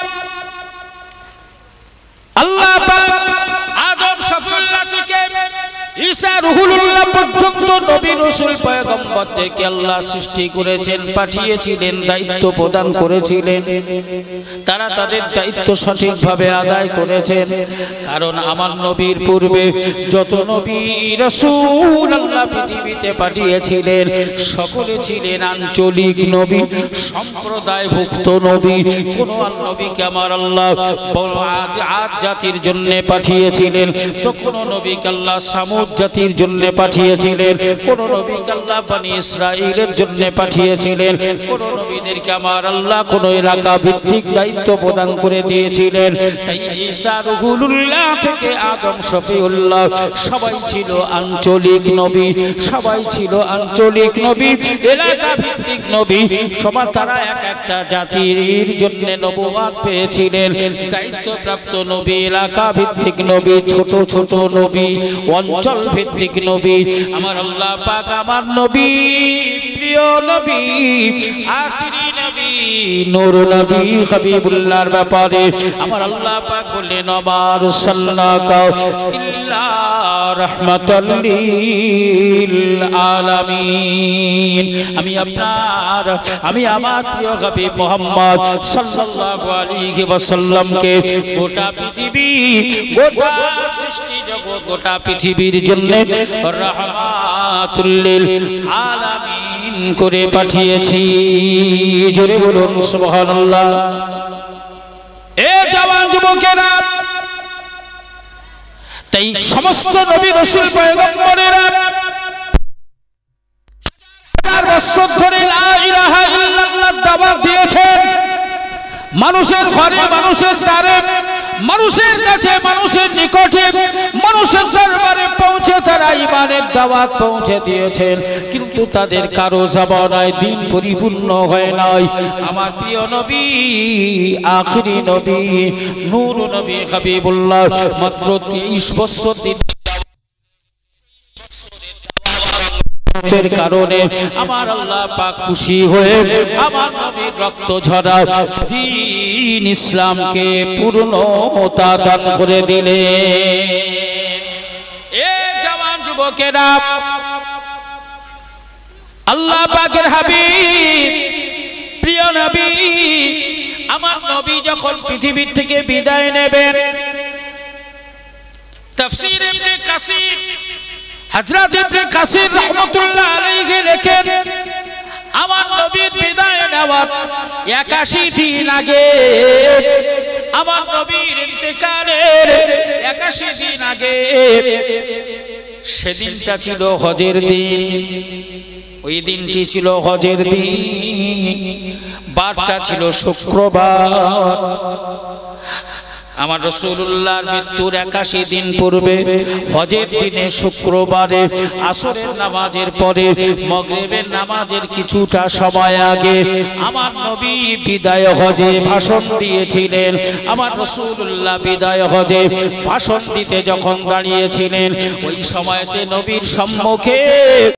আল্লাহ পাক আদম শফিউল্লাহ থেকে ঈসা রুহুল্লাহ পর্যন্ত নবী রাসূল পয়গম্বরদেরকে আল্লাহ সৃষ্টি করেছেন, পাঠিয়েছিলেন, দায়িত্ব প্রদান করেছিলেন। তারা তাদের দায়িত্ব সঠিকভাবে আদায় করেছেন। কারণ আমার নবীর পূর্বে যত নবী রাসূল আল্লাহ পৃথিবীতে পাঠিয়েছিলেন সকলে ছিলেন আঞ্চলিক নবী, সম্প্রদায়ভুক্ত নবী। কোন নবীকে আমার আল্লাহ আদ জাতির জন্য পাঠিয়েছিলেন, তো কোন নবীকে আল্লাহ সামুদ জাতির জন্য পাঠিয়েছিলেন, কোন নবীকে আল্লাহ বনি ইসরাইলের জন্য পাঠিয়েছিলেন। কোন নবীদেরকে আমার আল্লাহ কোন এলাকা ভিত্তিক দায়িত্ব প্রদান করে দিয়েছিলেন। তাই ঈসা রুহুল্লাহ থেকে আদম শফিউল্লাহ সবাই ছিল আঞ্চলিক নবী, সবাই ছিল আঞ্চলিক নবী, এলাকা ভিত্তিক নবী। সবার তারা এক একটা জাতির জন্য নবুয়ত পেয়েছিলেন, দায়িত্বপ্রাপ্ত নবী, এলাকা ভিত্তিক নবী, ছোট ছোট নবী, অঞ্চল ভিত্তিক নবী। আমার আল্লাহ পাক আমার নবী, প্রিয় নবী, আখিরি নবী, নূর নবী হাবিবুল্লাহর ব্যাপারে আমার আল্লাহ পাক বললেন, আমার সাল্লাকা ইল্লা রাহমাতাল লিল আলামিন। আমি আপনার আমি আমার প্রিয় হাবিব মুহাম্মদ সাল্লাল্লাহু আলাইহি ওয়াসাল্লামকে গোটা পৃথিবী, গোটা সৃষ্টি জগৎ, গোটা পৃথিবীর জন্য রাহমাতুল লিল আলামিন করে পাঠিয়েছি। জোরে বলুন সুবহানাল্লাহ। এ জওয়ান যুবকেরা, তাই সমস্ত নবী রাসূল পয়গম্বরেরা হাজার বছর ধরে লা ইলাহা ইল্লাল্লাহ দাওয়াত দিয়েছেন। মানুষের ঘরে, মানুষের দ্বারে, মানুষের কাছে, মানুষের নিকটে, মানুষের দরবারে পৌঁছে তারা ঈমানের দাওয়াত পৌঁছে দিয়েছেন। কিন্তু তাদের কারো জবানায় দিন পরিপূর্ণ হয় নাই। আমার প্রিয় নবী, আখিরি নবী, নূর নবী হাবিবুল্লাহ মাত্র তেইশ বছর দিন কারণে আমার আল্লাহ পাক খুশি হয়ে আমার নবীর রক্ত ঝরা দ্বীন ইসলামকে পূর্ণতা দান করে দিলেন। এ জওয়ান যুবকেরা, আল্লাহ পাকের হাবিব, প্রিয় নবী, আমার নবী যখন পৃথিবী থেকে বিদায় নেবেন, তাফসীর ইবনে কাসির হযরত ইবনে কাসির রাহমাতুল্লাহ আলাইহি লেখেন, আমার নবীর বিদায় নেওয়ার একাশি দিন আগে, আমার নবীর ইন্তেকালের একাশি দিন আগে, সেদিনটা ছিল হজের দিন। ওই দিনটি ছিল হজের দিন, বারটা ছিল শুক্রবার। আমার রাসূলুল্লাহর মৃত্যুর একাশি দিন পূর্বে হজের দিনে শুক্রবারে আসরের নামাজের পরে মাগরিবের নামাজের কিছুটা সময় আগে আমার নবী বিদায় হজে ভাষণ দিয়েছিলেন। আমার রাসূলুল্লাহ বিদায় হজে ভাষণ দিতে যখন দাঁড়িয়েছিলেন ওই সময়তে নবীর সম্মুখে